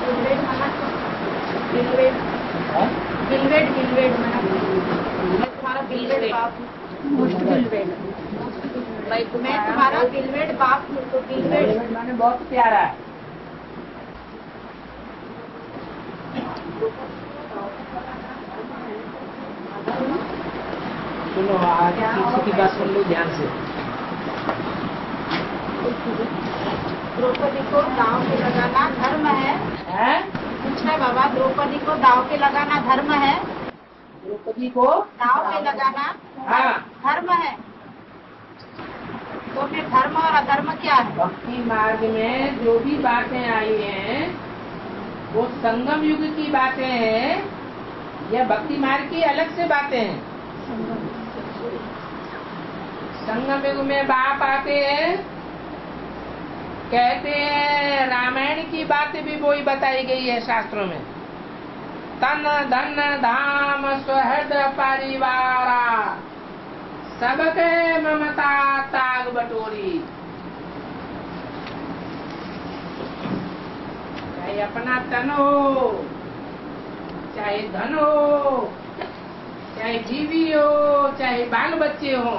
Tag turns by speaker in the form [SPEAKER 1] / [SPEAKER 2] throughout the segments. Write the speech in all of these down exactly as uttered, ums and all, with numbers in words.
[SPEAKER 1] गिलवेड मना गिलवेड गिलवेड गिलवेड मना मैं तुम्हारा गिलवेड बाप हूँ। मोस्ट गिलवेड मैं तुम्हारा गिलवेड बाप हूँ। तो गिलवेड
[SPEAKER 2] मैंने बहुत प्यारा है। सुनो आगे किसी की बात सुन लो ध्यान से।
[SPEAKER 1] द्रौपदी को दांव पे लगाना धर्म है।
[SPEAKER 2] हैं?
[SPEAKER 1] पूछ रहे बाबा, द्रौपदी को दांव पे लगाना धर्म है।
[SPEAKER 2] द्रौपदी को
[SPEAKER 1] दांव पे लगाना
[SPEAKER 2] हाँ
[SPEAKER 1] धर्म है। तो फिर धर्म और अधर्म क्या है?
[SPEAKER 2] भक्ति मार्ग में जो भी बातें आई हैं वो संगम युग की बातें हैं या भक्ति मार्ग की अलग से बातें हैं? संगम युग में बाप आते हैं, कहते हैं रामायण की बातें भी वही बताई गई है शास्त्रों में। तन धन धाम सुहृद परिवारा सबके ममता ताग बटोरी। चाहे अपना तन हो, चाहे धन हो, चाहे जीवी हो, चाहे बाल बच्चे हो,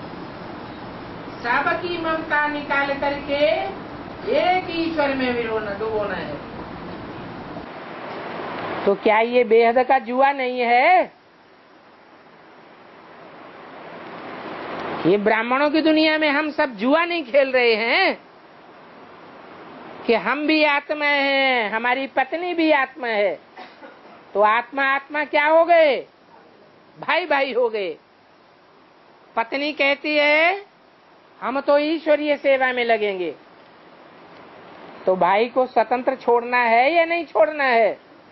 [SPEAKER 2] सबकी ममता निकाल करके एक ईश्वर में विरोना डुबोना है। तो क्या ये बेहद का जुआ नहीं है? ये ब्राह्मणों की दुनिया में हम सब जुआ नहीं खेल रहे हैं कि हम भी आत्मा हैं, हमारी पत्नी भी आत्मा है। तो आत्मा आत्मा क्या हो गए? भाई भाई हो गए। पत्नी कहती है हम तो ईश्वरीय सेवा में लगेंगे, तो भाई को स्वतंत्र छोड़ना है या नहीं छोड़ना है?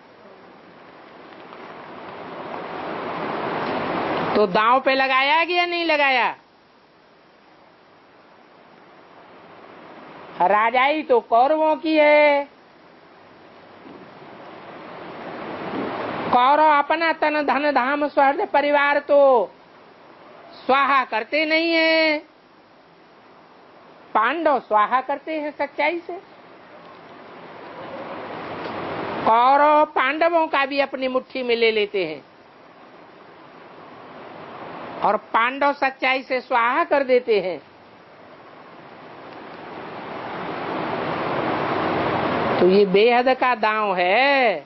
[SPEAKER 2] तो दांव पे लगाया या नहीं लगाया? राजाई तो कौरवों की है। कौरव अपना तन धन धाम सुहृद परिवार तो स्वाहा करते नहीं है, पांडव स्वाहा करते हैं सच्चाई से। कौरव पांडवों का भी अपनी मुट्ठी में ले लेते हैं और पांडव सच्चाई से स्वाहा कर देते हैं। तो ये बेहद का दांव है।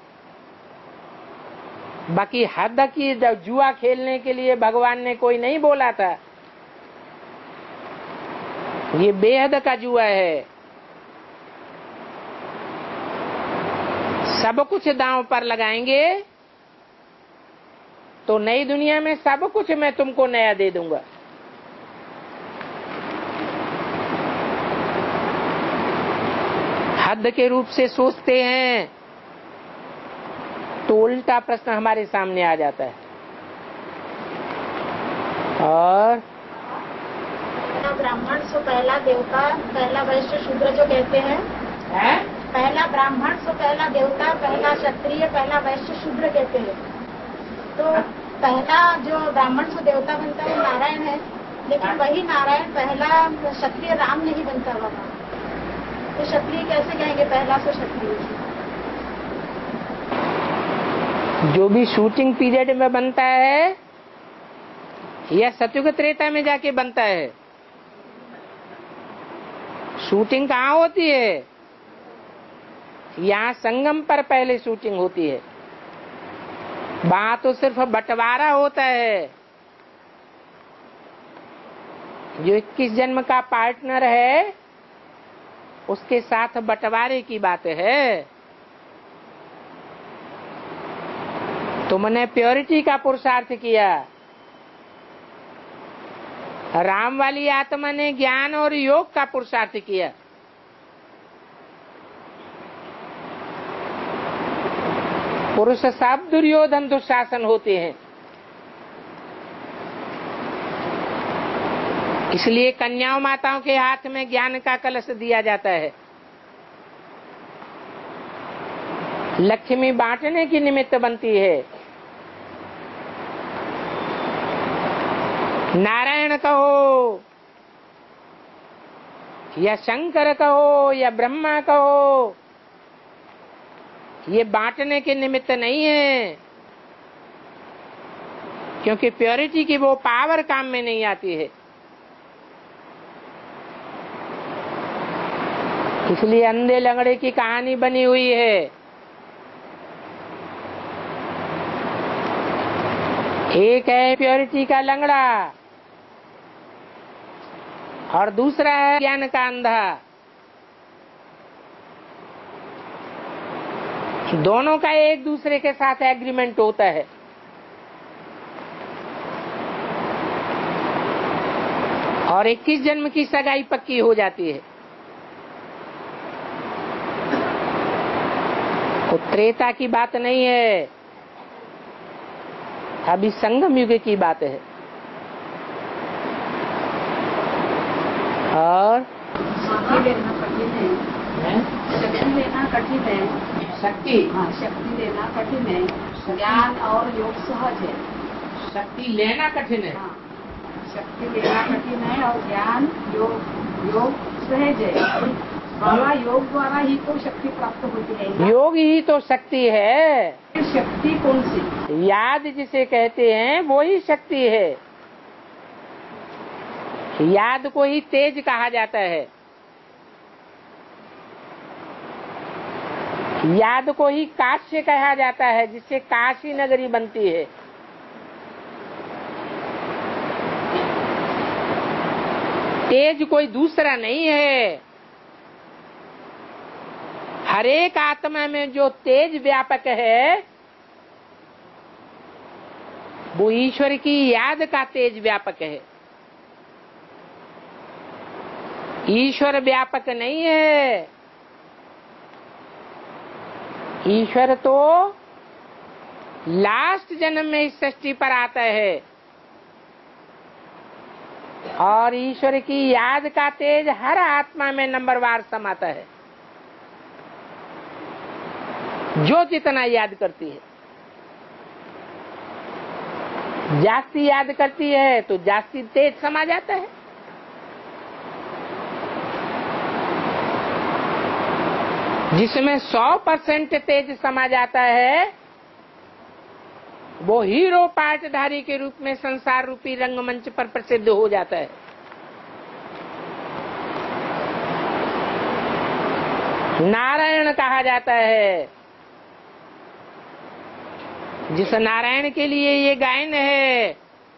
[SPEAKER 2] बाकी हद की जुआ खेलने के लिए भगवान ने कोई नहीं बोला था। ये बेहद का जुआ है। सब कुछ दांव पर लगाएंगे तो नई दुनिया में सब कुछ मैं तुमको नया दे दूंगा। हद के रूप से सोचते हैं तो उल्टा प्रश्न हमारे सामने आ जाता है। और
[SPEAKER 1] ब्राह्मण सो पहला देवता, पहला वैश्य शूद्र जो कहते हैं
[SPEAKER 2] है?
[SPEAKER 1] पहला ब्राह्मण सो पहला देवता, पहला क्षत्रिय, पहला वैश्य शूद्र कहते हैं। तो पहला जो ब्राह्मण सो देवता बनता है वो नारायण है, लेकिन वही नारायण पहला क्षत्रिय राम नहीं बनता हुआ। तो क्षत्रिय कैसे कहेंगे पहला सो क्षत्रिय?
[SPEAKER 2] जो भी शूटिंग पीरियड में बनता है या सतयुग त्रेता में जाके बनता है? शूटिंग कहाँ होती है? यहाँ संगम पर पहले शूटिंग होती है। वहां तो सिर्फ बंटवारा होता है। जो इक्कीस जन्म का पार्टनर है उसके साथ बंटवारे की बात है। तुमने प्योरिटी का पुरुषार्थ किया, राम वाली आत्मा ने ज्ञान और योग का पुरुषार्थ किया। पुरुष सब दुर्योधन दुशासन होते हैं। इसलिए कन्याओं माताओं के हाथ में ज्ञान का कलश दिया जाता है। लक्ष्मी बांटने की निमित्त बनती है। नारायण कहो या शंकर कहो या ब्रह्मा कहो, ये बांटने के निमित्त नहीं है, क्योंकि प्योरिटी की वो पावर काम में नहीं आती है। इसलिए अंधे लंगड़े की कहानी बनी हुई है। एक है प्योरिटी का लंगड़ा और दूसरा है ज्ञान का अंधा। दोनों का एक दूसरे के साथ एग्रीमेंट होता है। और इक्कीस जन्म की सगाई पक्की हो जाती है। तो त्रेता की बात नहीं है, अभी संगम युग की बात है। और
[SPEAKER 1] शक्ति लेना कठिन है, शक्ति लेना कठिन है।
[SPEAKER 2] शक्ति
[SPEAKER 1] हाँ, शक्ति लेना कठिन है। ज्ञान और योग सहज है।
[SPEAKER 2] शक्ति लेना कठिन है।
[SPEAKER 1] हाँ, शक्ति लेना कठिन है और ज्ञान योग योग सहज है। बाबा योग द्वारा ही तो शक्ति प्राप्त होती है।
[SPEAKER 2] योग ही तो शक्ति है।
[SPEAKER 1] शक्ति कौन सी?
[SPEAKER 2] याद जिसे कहते हैं वो ही शक्ति है। याद को ही तेज कहा जाता है। याद को ही काश्य कहा जाता है, जिससे काशी नगरी बनती है। तेज कोई दूसरा नहीं है। हर एक आत्मा में जो तेज व्यापक है वो ईश्वर की याद का तेज व्यापक है। ईश्वर व्यापक नहीं है। ईश्वर तो लास्ट जन्म में इस सृष्टि पर आता है और ईश्वर की याद का तेज हर आत्मा में नंबरवार समाता है, जो जितना याद करती है। जास्ती याद करती है तो जास्ती तेज समा जाता है। जिसमें सौ परसेंट तेज समा जाता है वो हीरो पार्टधारी के रूप में संसार रूपी रंगमंच पर प्रसिद्ध हो जाता है। नारायण कहा जाता है। जिस नारायण के लिए ये गायन है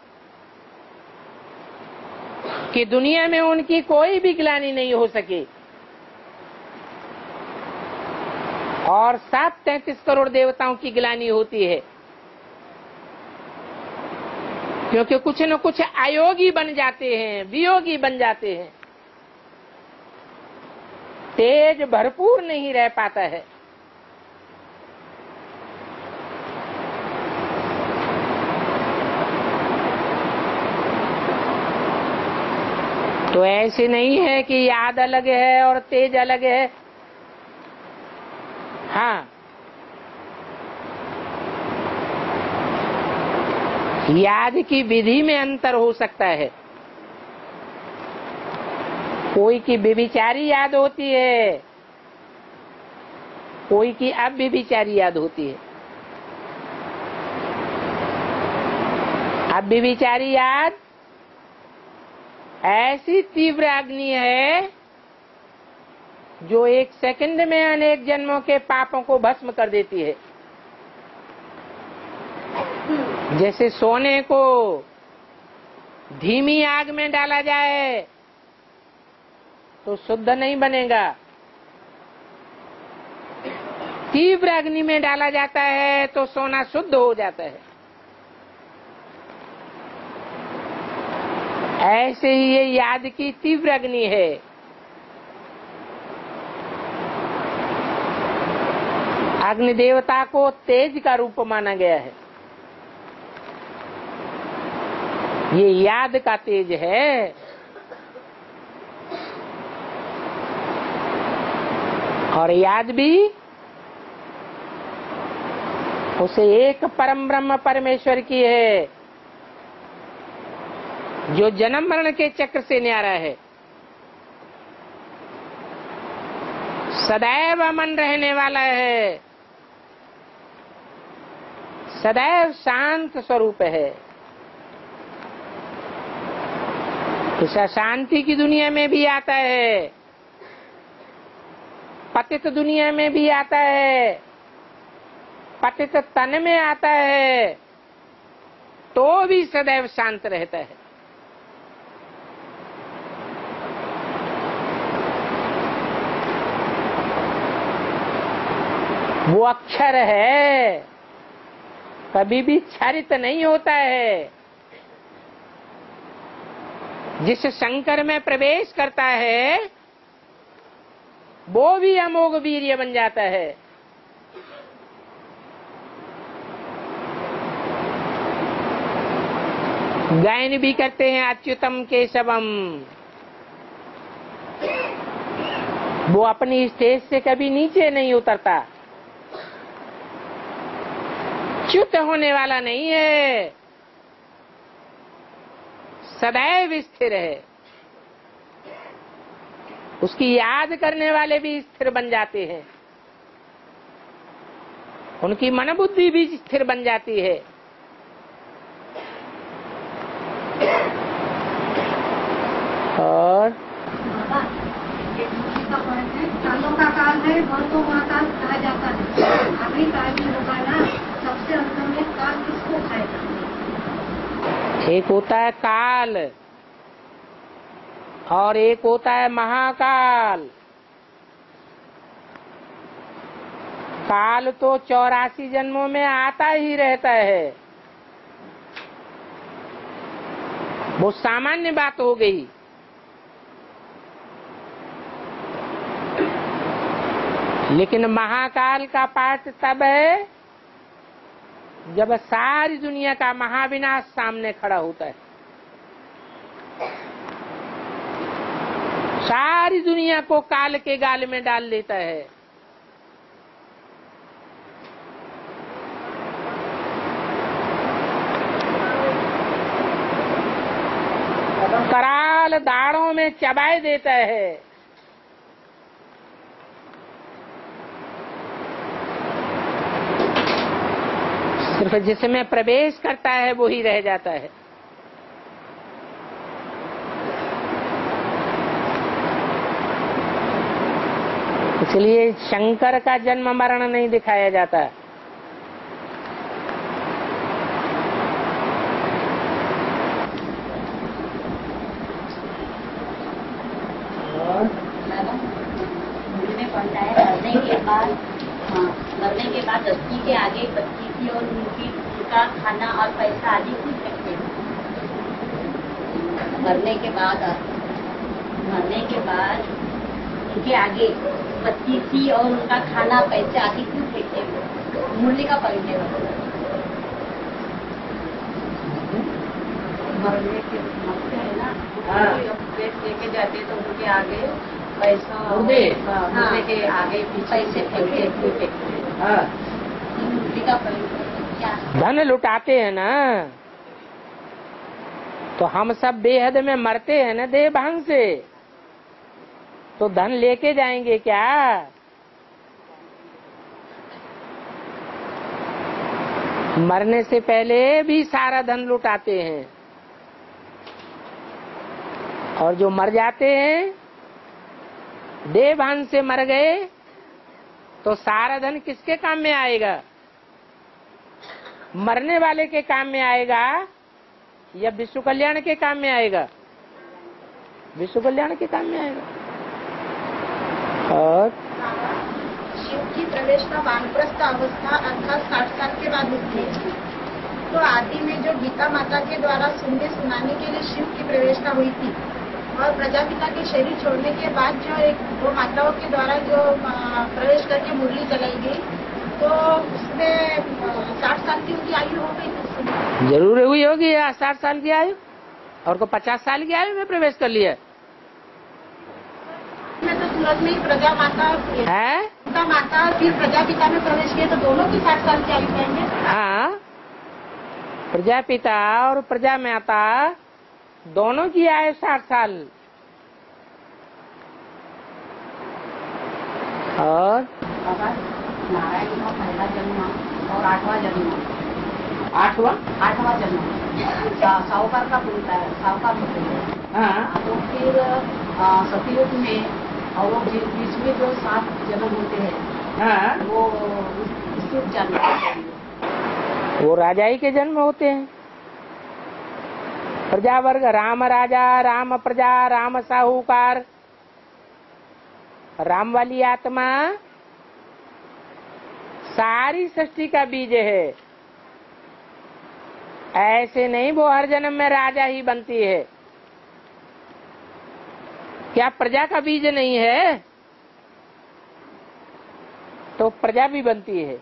[SPEAKER 2] कि दुनिया में उनकी कोई भी ग्लानि नहीं हो सकी और सात तैतीस करोड़ देवताओं की ग्लानि होती है, क्योंकि कुछ न कुछ अयोगी बन जाते हैं, वियोगी बन जाते हैं। तेज भरपूर नहीं रह पाता है। तो ऐसे नहीं है कि याद अलग है और तेज अलग है। हाँ, याद की विधि में अंतर हो सकता है। कोई की व्यभिचारी याद होती है, कोई की अव्यभिचारी याद होती है। अव्यभिचारी याद ऐसी तीव्र अग्नि है जो एक सेकंड में अनेक जन्मों के पापों को भस्म कर देती है। जैसे सोने को धीमी आग में डाला जाए तो शुद्ध नहीं बनेगा, तीव्र अग्नि में डाला जाता है तो सोना शुद्ध हो जाता है। ऐसे ही ये याद की तीव्र अग्नि है। अग्नि देवता को तेज का रूप माना गया है। ये याद का तेज है। और याद भी उसे एक परम ब्रह्म परमेश्वर की है जो जन्म मरण के चक्र से न्यारा है, सदैव अमन रहने वाला है, सदैव शांत स्वरूप है। इस अशांति की दुनिया में भी आता है, पतित दुनिया में भी आता है, पतित तन में आता है, तो भी सदैव शांत रहता है। वो अक्षर है, कभी भी क्षरित नहीं होता है। जिस शंकर में प्रवेश करता है वो भी अमोघ वीर्य बन जाता है। गायन भी करते हैं अच्युतम केशवम। वो अपनी स्टेज से कभी नीचे नहीं उतरता, च्युत होने वाला नहीं है, सदैव स्थिर है। उसकी याद करने वाले भी स्थिर बन जाते हैं, उनकी मन बुद्धि भी स्थिर बन जाती है। और
[SPEAKER 3] कालों का काल है, वर्षों का काल कहा जाता है। अभी काल में होगा ना, सबसे अंत में काल किसको खाएगा?
[SPEAKER 2] एक होता है काल और एक होता है महाकाल। काल तो चौरासी जन्मों में आता ही रहता है, वो सामान्य बात हो गई। लेकिन महाकाल का पाठ तब है जब सारी दुनिया का महाविनाश सामने खड़ा होता है। सारी दुनिया को काल के गाल में डाल लेता है। कराल दाढ़ों में चबाए देता है। सिर्फ जिसमें प्रवेश करता है वो ही रह जाता है। इसलिए शंकर का जन्म मरण नहीं दिखाया जाता।
[SPEAKER 4] मरने के बाद हाँ, मरने के बाद अस्थि के आगे बच्ची थी और उनकी उनका खाना और पैसा आदि कुछ रखते हैं। मरने के बाद मरने के बाद उनके आगे बच्ची थी और उनका खाना पैसे आदि कुछ रखते हैं। मूल्य का परिचय मरने के मरते है ना, पेट लेके जाते तो उनके आगे पैसा मुर्दे के आगे पैसे फेंकते।
[SPEAKER 2] धन लुटाते हैं ना, तो हम सब बेहद में मरते हैं ना देह भान से, तो धन लेके जाएंगे क्या? मरने से पहले भी सारा धन लुटाते हैं, और जो मर जाते हैं देह भान से मर गए तो सारा धन किसके काम में आएगा? मरने वाले के काम में आएगा या विश्व कल्याण के काम में आएगा? विश्व कल्याण के काम में आएगा। और
[SPEAKER 1] शिव की प्रवेशता वानप्रस्थ अवस्था अर्थात साठ साल के बाद होती है। तो आदि में जो गीता माता के द्वारा सुनने सुनाने के लिए शिव की प्रवेशता हुई थी, और प्रजापिता के शरीर छोड़ने के बाद जो एक दो माताओं के द्वारा जो प्रवेश करके मुरली चलाई गई, तो उसमें साठ साल की उनकी आयु हो गई।
[SPEAKER 2] जरूर हुई होगी साठ साल की आयु, और को पचास साल की आयु में प्रवेश कर लिया
[SPEAKER 1] मैं तो सूरत में ही प्रजा माता
[SPEAKER 2] है,
[SPEAKER 1] गीता माता फिर प्रजापिता में प्रवेश किए, तो दोनों की साठ साल की आयु कहेंगे।
[SPEAKER 2] हाँ, प्रजापिता और प्रजा माता दोनों की आयु साठ साल। और
[SPEAKER 4] नारायण का पहला जन्म और आठवां जन्म
[SPEAKER 2] आठवां
[SPEAKER 4] आठवां जन्म सा- साहूकार का बनता है, साहूकार होते हैं।
[SPEAKER 2] हाँ
[SPEAKER 4] तो फिर आ, सतयुग में और वो बी- बीच में जो सात जन्म होते हैं
[SPEAKER 2] हाँ
[SPEAKER 4] वो विस्तृत जानकारी चाहिए।
[SPEAKER 2] वो राजाई के जन्म होते हैं। प्रजा वर्ग, राम राजा, राम प्रजा, राम साहूकार, राम वाली आत्मा सारी सृष्टि का बीज है। ऐसे नहीं वो हर जन्म में राजा ही बनती है। क्या प्रजा का बीज नहीं है? तो प्रजा भी बनती है।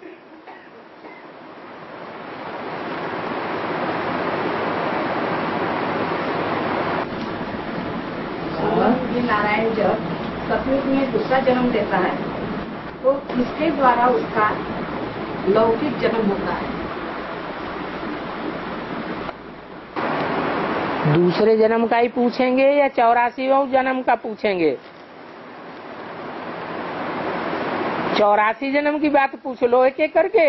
[SPEAKER 4] ये नारायण जब सतयुग में दूसरा जन्म लेता है तो इसके द्वारा उसका लौकिक जन्म होता है।
[SPEAKER 2] दूसरे जन्म का ही पूछेंगे या चौरासीवां जन्म का पूछेंगे? चौरासी जन्म की बात पूछ लो एक एक करके।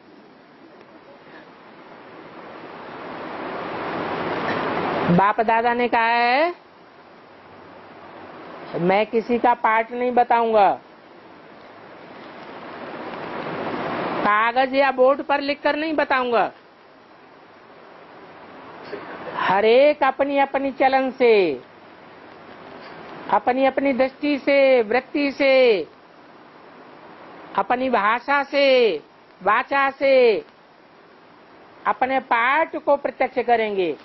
[SPEAKER 2] बाप दादा ने कहा है मैं किसी का पार्ट नहीं बताऊंगा, कागज या बोर्ड पर लिखकर नहीं बताऊंगा। हर एक अपनी अपनी चलन से, अपनी अपनी दृष्टि से, वृत्ति से, अपनी भाषा से, वाचा से अपने पाठ को प्रत्यक्ष करेंगे।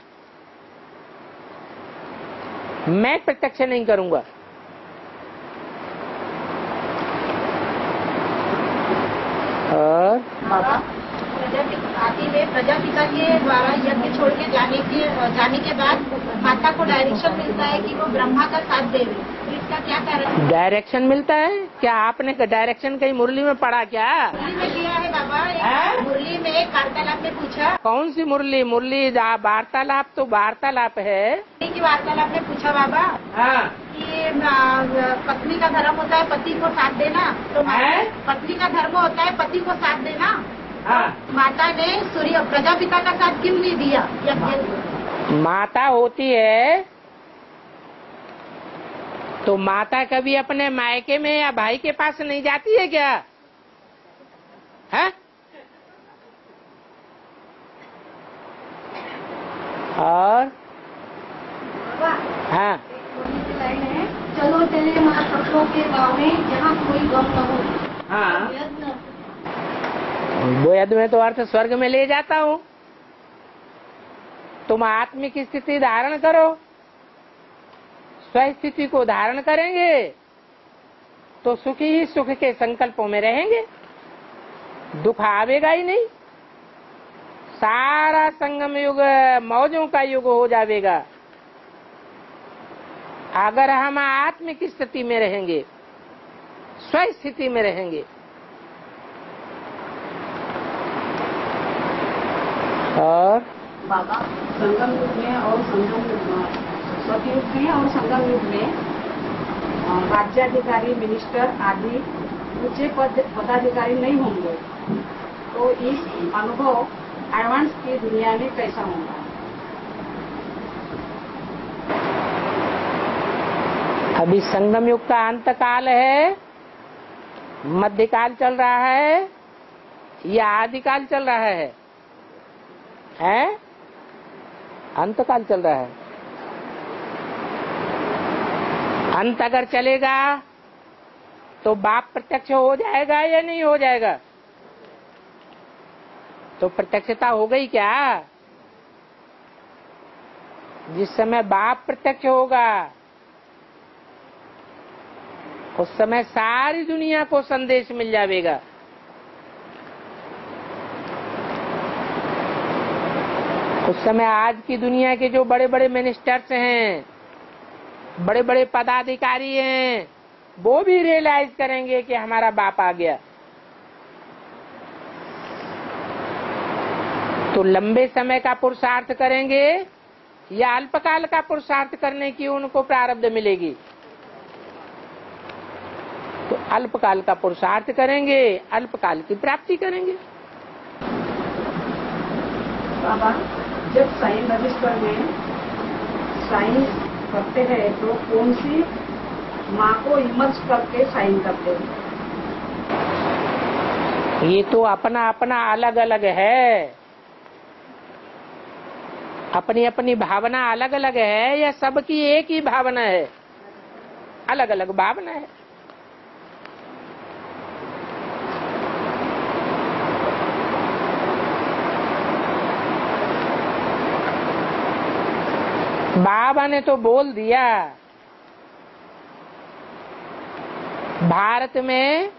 [SPEAKER 2] मैं प्रत्यक्ष नहीं करूंगा। और
[SPEAKER 1] बाबा आती है प्रजापिता के द्वारा यज्ञ छोड़ के जाने के जाने के बाद माता को डायरेक्शन मिलता है कि वो ब्रह्मा का साथ दे रही। तो इसका क्या कारण?
[SPEAKER 2] डायरेक्शन मिलता है? क्या आपने डायरेक्शन कहीं मुरली में पढ़ा क्या?
[SPEAKER 1] मुरली में लिया है बाबा।
[SPEAKER 2] है?
[SPEAKER 1] मुरली में एक वार्तालाप में पूछा।
[SPEAKER 2] कौन सी मुरली? मुरली वार्तालाप तो वार्तालाप है
[SPEAKER 1] की वार्तालाप में पूछा बाबा
[SPEAKER 2] हाँ।
[SPEAKER 1] कि आ, पत्नी का धर्म होता है पति को साथ देना। तो
[SPEAKER 2] है?
[SPEAKER 1] पत्नी का धर्म होता है पति को साथ देना।
[SPEAKER 2] हाँ।
[SPEAKER 1] माता ने सूर्य प्रजापिता का साथ क्यों नहीं दिया? यज्ञ
[SPEAKER 2] माता होती है तो माता कभी अपने मायके में या भाई के पास नहीं जाती है क्या? है? और हाँ
[SPEAKER 3] लाइन है, चलो चले महासत्वों के गाँव में जहाँ कोई गम न हो।
[SPEAKER 2] हाँ वो यद में तो अर्थ स्वर्ग में ले जाता हूँ। तुम आत्मिक स्थिति धारण करो, स्वस्थिति को धारण करेंगे तो सुखी ही सुख के संकल्पों में रहेंगे, दुख आवेगा ही नहीं। सारा संगम युग मौजों का युग हो जाएगा अगर हम आत्मिक स्थिति में रहेंगे, स्वस्थिति में रहेंगे। और
[SPEAKER 4] बाबा संगम युग में और संगम सतयुग में और संगम युग में अ, राज्याधिकारी, मिनिस्टर आदि ऊंचे पद पदाधिकारी नहीं होंगे, तो इस अनुभव एडवांस की दुनिया में कैसा होगा?
[SPEAKER 2] अभी संगम युग का अंत काल है, मध्यकाल चल रहा है या आदिकाल चल रहा है? हैं? अंतकाल चल रहा है। अंत अगर चलेगा तो बाप प्रत्यक्ष हो जाएगा या नहीं हो जाएगा? तो प्रत्यक्षता हो गई क्या? जिस समय बाप प्रत्यक्ष होगा उस समय सारी दुनिया को संदेश मिल जाएगा। उस समय आज की दुनिया के जो बड़े बड़े मिनिस्टर्स हैं, बड़े बड़े पदाधिकारी हैं, वो भी रियलाइज करेंगे कि हमारा बाप आ गया। तो लंबे समय का पुरुषार्थ करेंगे या अल्पकाल का पुरुषार्थ करने की उनको प्रारब्ध मिलेगी? तो अल्पकाल का पुरुषार्थ करेंगे, अल्पकाल की प्राप्ति करेंगे।
[SPEAKER 4] बाबा, जब साइन रजिस्टर में साइन करते हैं तो कौन सी माँ को इमर्ज करके साइन करते हैं?
[SPEAKER 2] ये तो अपना अपना अलग अलग है, अपनी अपनी भावना अलग अलग है या सबकी एक ही भावना है? अलग अलग भावना है। बाबा ने तो बोल दिया, भारत में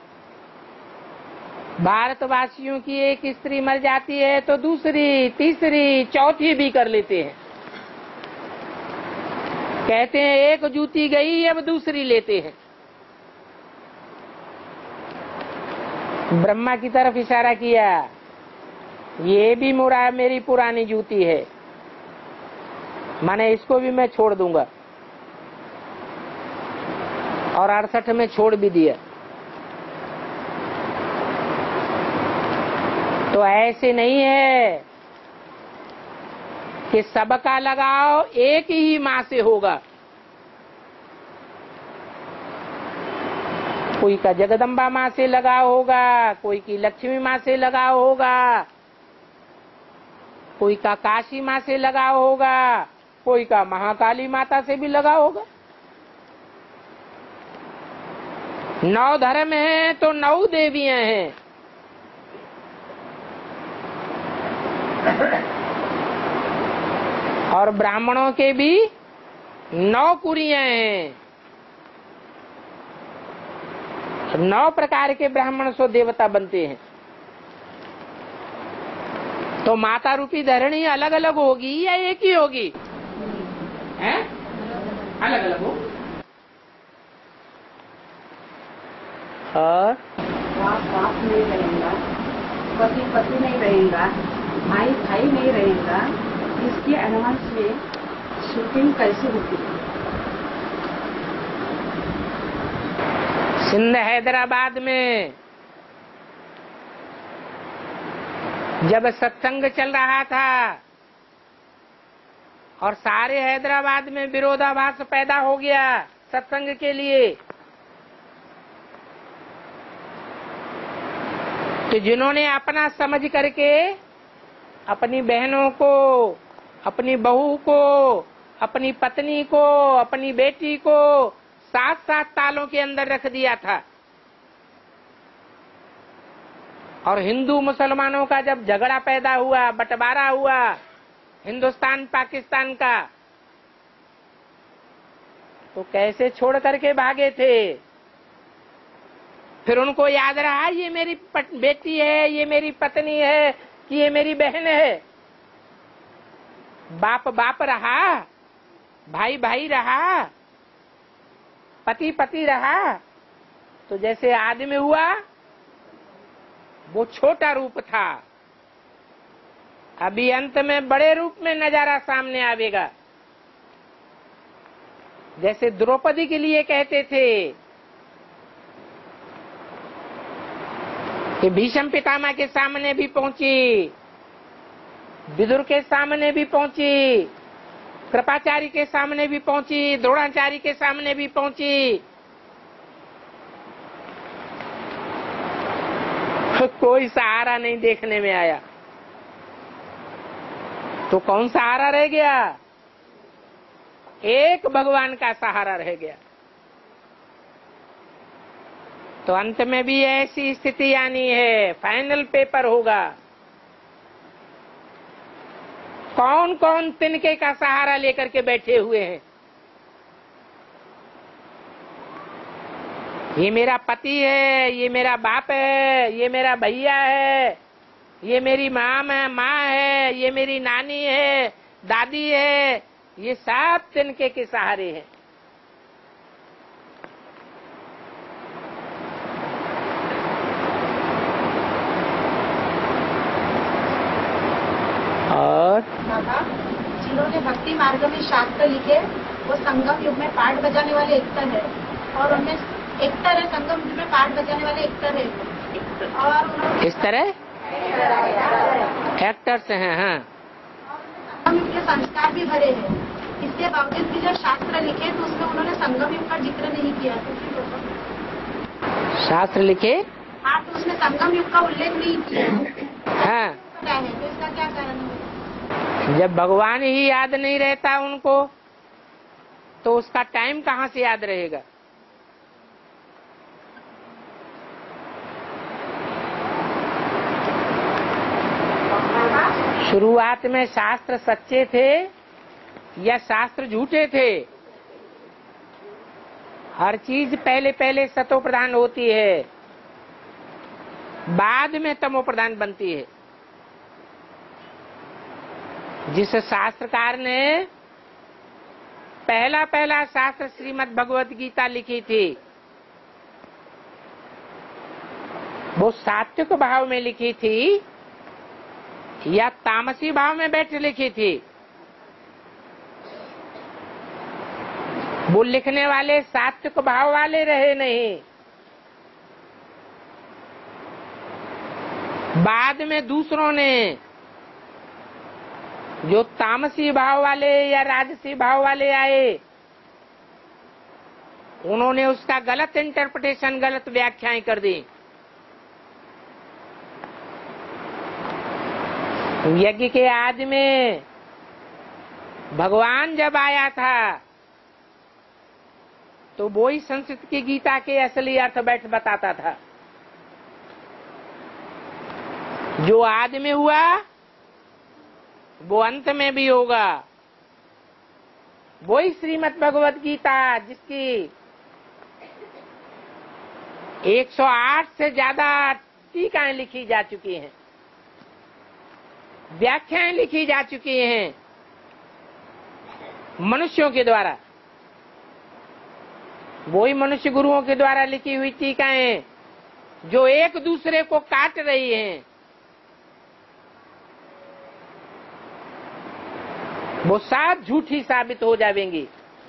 [SPEAKER 2] भारतवासियों की एक स्त्री मर जाती है तो दूसरी, तीसरी, चौथी भी कर लेते हैं। कहते हैं एक जूती गई अब दूसरी लेते हैं। ब्रह्मा की तरफ इशारा किया, ये भी मुरा मेरी पुरानी जूती है, माने इसको भी मैं छोड़ दूंगा। और अड़सठ में छोड़ भी दिया। तो ऐसे नहीं है कि सबका लगाव एक ही माँ से होगा। कोई का जगदम्बा माँ से लगाव होगा, कोई की लक्ष्मी माँ से लगाव होगा, कोई का काशी माँ से लगाव होगा, कोई का महाकाली माता से भी लगाव होगा। नौ धर्म है तो नौ देवियां हैं। और ब्राह्मणों के भी नौ कुरियां हैं। नौ प्रकार के ब्राह्मण सो देवता बनते हैं। तो माता रूपी धरणी अलग अलग होगी या एक ही होगी? हैं? अलग अलग हो। और
[SPEAKER 4] बाप बाप नहीं रहेगा, पति पति नहीं रहेगा, भाई भाई नहीं रहेगा। इसके एडवांस में शूटिंग कैसे होती है?
[SPEAKER 2] सिंध हैदराबाद में जब सत्संग चल रहा था और सारे हैदराबाद में विरोधाभास पैदा हो गया सत्संग के लिए, तो जिन्होंने अपना समझ करके अपनी बहनों को, अपनी बहू को, अपनी पत्नी को, अपनी बेटी को सात सात तालों के अंदर रख दिया था, और हिंदू मुसलमानों का जब झगड़ा पैदा हुआ, बंटवारा हुआ हिंदुस्तान पाकिस्तान का, तो कैसे छोड़ करके भागे थे। फिर उनको याद रहा ये मेरी बेटी है, ये मेरी पत्नी है, कि ये मेरी बहन है। बाप बाप रहा, भाई भाई रहा, पति पति रहा। तो जैसे आदमी हुआ वो छोटा रूप था, अभी अंत में बड़े रूप में नजारा सामने आवेगा। जैसे द्रौपदी के लिए कहते थे कि भीष्म पितामह के सामने भी पहुंची, विदुर के सामने भी पहुंची, कृपाचार्य के सामने भी पहुंची, द्रोणाचार्य के सामने भी पहुंची। कोई सहारा नहीं देखने में आया। तो कौन सहारा रह गया? एक भगवान का सहारा रह गया। तो अंत में भी ऐसी स्थिति आनी है, फाइनल पेपर होगा। कौन कौन तिनके का सहारा लेकर के बैठे हुए हैं? ये मेरा पति है, ये मेरा बाप है, ये मेरा भैया है, ये मेरी माँ माँ है, ये मेरी नानी है, दादी है, ये सब तिनके के सहारे हैं। और
[SPEAKER 1] बाबा, जिन्होंने भक्ति मार्ग में शास्त्र लिखे वो संगम युग में पाठ बजाने वाले एक्टर है, और उनमें एक्टर है, संगम युग में पाठ बजाने वाले एक्टर है। और
[SPEAKER 2] इस तरह एक्टर्स हैं। हाँ,
[SPEAKER 1] संस्कार भी भरे हैं, इसके बावजूद भी जो शास्त्र लिखे तो उसमें उन्होंने संगम युग का जिक्र नहीं किया।
[SPEAKER 2] शास्त्र लिखे
[SPEAKER 1] हाँ, तो उसमें संगम युग का उल्लेख नहीं किया।
[SPEAKER 2] हाँ,
[SPEAKER 1] क्या है तो इसका क्या कारण है?
[SPEAKER 2] जब भगवान ही याद नहीं रहता उनको तो उसका टाइम कहाँ से याद रहेगा? शुरुआत में शास्त्र सच्चे थे या शास्त्र झूठे थे? हर चीज पहले पहले सतो प्रधान होती है, बाद में तमो प्रधान बनती है। जिस शास्त्रकार ने पहला पहला शास्त्र श्रीमद् भगवत गीता लिखी थी, वो सात्विक भाव में लिखी थी या तामसी भाव में बैठ लिखी थी? वो लिखने वाले सात्विक भाव वाले रहे नहीं, बाद में दूसरों ने जो तामसी भाव वाले या राजसी भाव वाले आए, उन्होंने उसका गलत इंटरप्रिटेशन, गलत व्याख्याएं कर दी। यज्ञ के आदि में भगवान जब आया था तो वो ही संस्कृत की गीता के असली अर्थ बैठ बताता था। जो आदि में हुआ वो अंत में भी होगा। वो ही श्रीमद् भगवत गीता, जिसकी एक सौ आठ से ज्यादा टीकाएं लिखी जा चुकी हैं, व्याख्याएं लिखी जा चुकी हैं मनुष्यों के द्वारा। वही मनुष्य गुरुओं के द्वारा लिखी हुई टीकाएं जो एक दूसरे को काट रही हैं, वो सब झूठी साबित हो जाएंगी।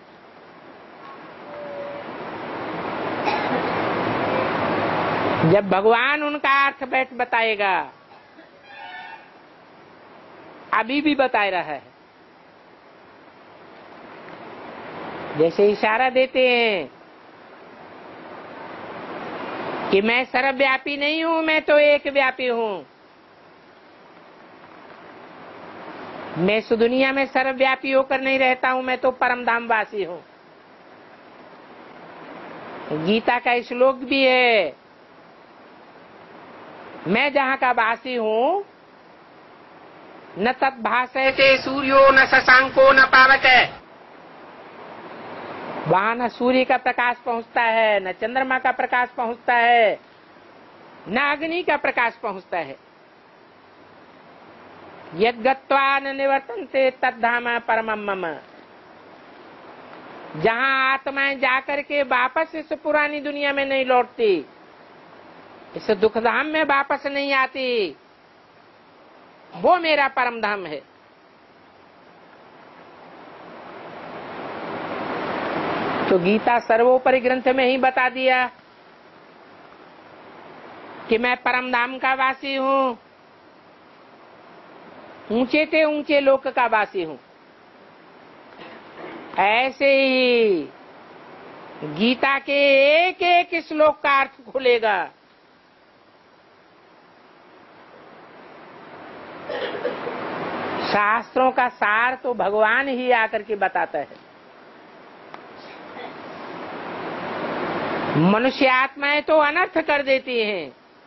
[SPEAKER 2] जब भगवान उनका अर्थ बैठ बताएगा, अभी भी बता रहा है। जैसे इशारा देते हैं कि मैं सर्वव्यापी नहीं हूं, मैं तो एक व्यापी हूं। मैं इस दुनिया में सर्वव्यापी होकर नहीं रहता हूं, मैं तो परम धाम वासी हूं। गीता का श्लोक भी है, मैं जहां का वासी हूं, न तत् भासयते सूर्यो न शशांको न पावते। वहां न सूर्य का प्रकाश पहुंचता है, न चंद्रमा का प्रकाश पहुंचता है, न अग्नि का प्रकाश पहुंचता है। यद् गत्वा न निवर्तन्ते तद्धाम परमं मम। जहां आत्माएं जाकर के वापस इस पुरानी दुनिया में नहीं लौटती, इस दुखधाम में वापस नहीं आती, वो मेरा परम धाम है। तो गीता सर्वोपरि ग्रंथ में ही बता दिया कि मैं परम धाम का वासी हूं, ऊंचे से ऊंचे लोक का वासी हूं। ऐसे ही गीता के एक एक श्लोक का अर्थ खुलेगा। शास्त्रों का सार तो भगवान ही आकर के बताता है। मनुष्य आत्माएं तो अनर्थ कर देती हैं।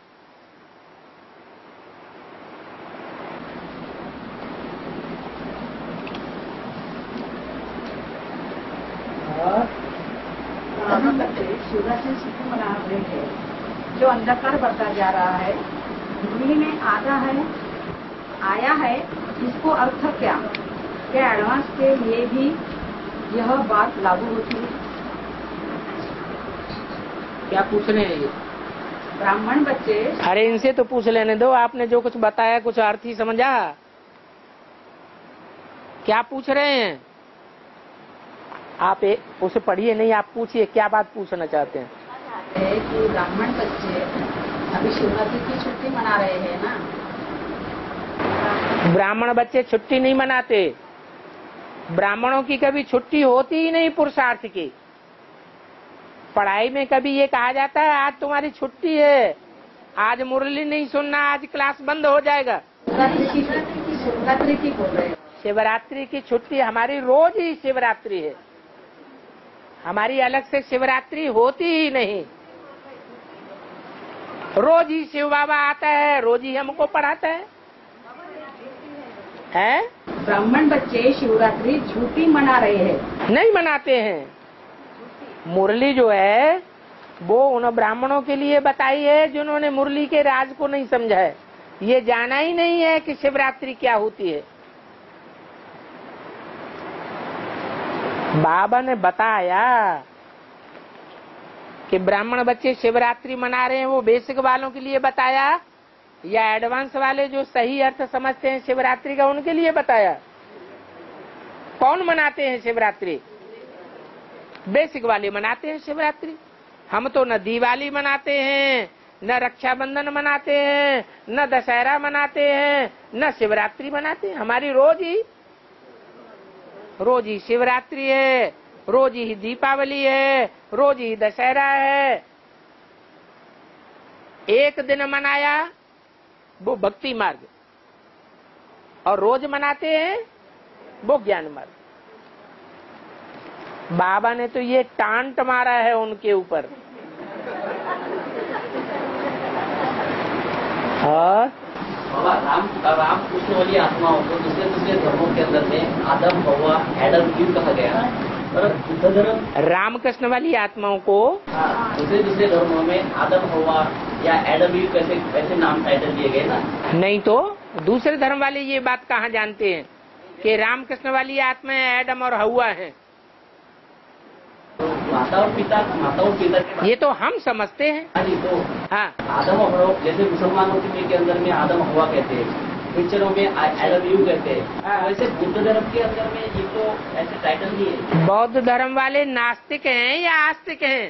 [SPEAKER 4] शिवराज से सुख मना रहे हैं, जो अंधकार बढ़ता जा रहा है, भूमि में आधा है आया है, इसको अर्थ क्या? क्या एडवांस के लिए भी यह बात लागू होती है?
[SPEAKER 2] क्या पूछ रहे हैं ये
[SPEAKER 4] ब्राह्मण बच्चे?
[SPEAKER 2] अरे इनसे तो पूछ लेने दो। आपने जो कुछ बताया कुछ अर्थ ही समझा? क्या पूछ रहे हैं आप? उसे पढ़िए नहीं, आप पूछिए क्या बात पूछना चाहते हैं।
[SPEAKER 4] है कि ब्राह्मण बच्चे अभी शिवरात्रि की छुट्टी मना रहे हैं ना।
[SPEAKER 2] ब्राह्मण बच्चे छुट्टी नहीं मनाते, ब्राह्मणों की कभी छुट्टी होती ही नहीं पुरुषार्थ की। पढ़ाई में कभी ये कहा जाता है आज तुम्हारी छुट्टी है, आज मुरली नहीं सुनना, आज क्लास बंद हो जाएगा।
[SPEAKER 4] शिवरात्रि की शिवरात्रि की बोल रहे हैं।
[SPEAKER 2] शिवरात्रि की छुट्टी हमारी रोज ही शिवरात्रि है, हमारी अलग से शिवरात्रि होती ही नहीं। रोज ही शिव बाबा आता है, रोज ही हमको पढ़ाता है, है?
[SPEAKER 4] ब्राह्मण बच्चे शिवरात्रि झूठी मना रहे हैं।
[SPEAKER 2] नहीं मनाते हैं। मुरली जो है वो उन ब्राह्मणों के लिए बताई है जिन्होंने मुरली के राज को नहीं समझा है, ये जाना ही नहीं है कि शिवरात्रि क्या होती है। बाबा ने बताया कि ब्राह्मण बच्चे शिवरात्रि मना रहे हैं, वो बेसिक वालों के लिए बताया या एडवांस वाले जो सही अर्थ समझते हैं शिवरात्रि का उनके लिए बताया? कौन मनाते हैं शिवरात्रि? बेसिक वाले मनाते हैं शिवरात्रि। हम तो न दिवाली मनाते हैं, न रक्षाबंधन मनाते हैं, न दशहरा मनाते हैं, न शिवरात्रि मनाते हैं। हमारी रोज ही रोज ही शिवरात्रि है, रोज ही दीपावली है, रोज ही दशहरा है। एक दिन मनाया वो भक्ति मार्ग, और रोज मनाते हैं वो ज्ञान मार्ग। बाबा ने तो ये टांट मारा है उनके ऊपर। और
[SPEAKER 5] बाबा राम राम कृष्ण वाली आत्माओं को दूसरे दूसरे धर्मों के अंदर में आदम हवा एडम ईव कहा गया, और बुद्ध धर्म
[SPEAKER 2] रामकृष्ण वाली आत्माओं को
[SPEAKER 5] हाँ, दूसरे दूसरे धर्मों में आदम हवा या एडम ईव कैसे कैसे नाम टाइटल दिए गए ना?
[SPEAKER 2] नहीं तो दूसरे धर्म वाले ये बात कहाँ जानते हैं कि रामकृष्ण वाली आत्मा एडम और हवा है?
[SPEAKER 5] तो माता और पिता माता और पिता के
[SPEAKER 2] ये तो हम समझते हैं।
[SPEAKER 5] हाँ जी, तो
[SPEAKER 2] हाँ,
[SPEAKER 5] आदम और हवा, जैसे मुसलमानों के अंदर में आदम हवा कहते हैं, क्रिश्चियनों में एडम ईव कहते हैं, वैसे बुद्ध धर्म के अंदर में ये तो ऐसे टाइटल नहीं है।
[SPEAKER 2] बौद्ध धर्म वाले नास्तिक हैं या आस्तिक हैं?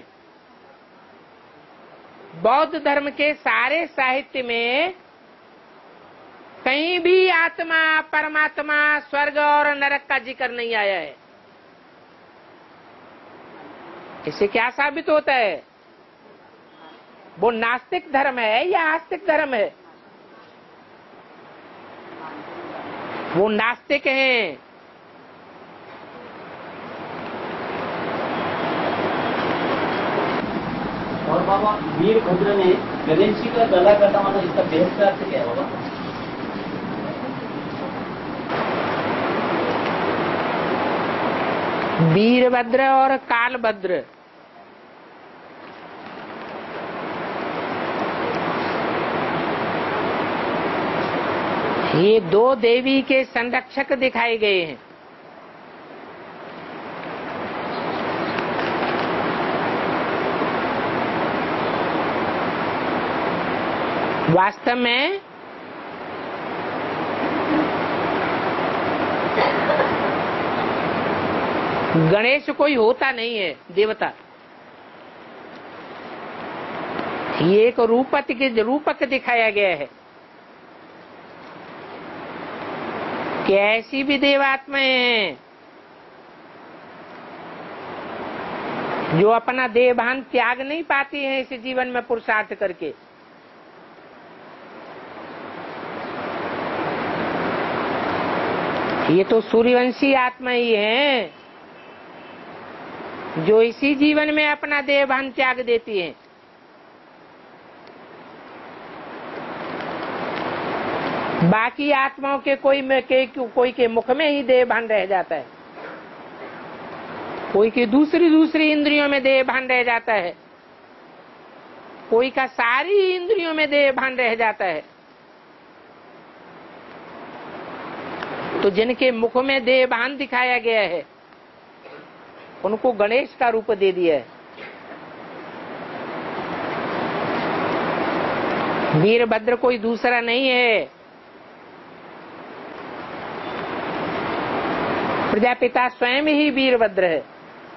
[SPEAKER 2] बौद्ध धर्म के सारे साहित्य में कहीं भी आत्मा, परमात्मा, स्वर्ग और नरक का जिक्र नहीं आया है। इससे क्या साबित होता है? वो नास्तिक धर्म है या आस्तिक धर्म है? वो नास्तिक हैं।
[SPEAKER 5] और बाबा वीरभद्र ने गणेश जी का गला काटा, मतलब इसका बेहद का अर्थ क्या है बाबा?
[SPEAKER 2] वीरभद्र और कालभद्र ये दो देवी के संरक्षक दिखाए गए हैं। वास्तव में गणेश कोई होता नहीं है देवता, ये एक रूपक के रूपक दिखाया गया है कि ऐसी भी देवात्माएं हैं जो अपना देहभान त्याग नहीं पाती हैं इस जीवन में पुरुषार्थ करके। ये तो सूर्यवंशी आत्मा ही हैं जो इसी जीवन में अपना देहभान त्याग देती हैं। बाकी आत्माओं के कोई में के कोई के मुख में ही देहभान रह जाता है, कोई के दूसरी दूसरी इंद्रियों में देहभान रह जाता है, कोई का सारी इंद्रियों में देहभान रह जाता है। तो जिनके मुख में देहभान दिखाया गया है उनको गणेश का रूप दे दिया है। वीरभद्र कोई दूसरा नहीं है, प्रजापिता स्वयं ही वीरभद्र है।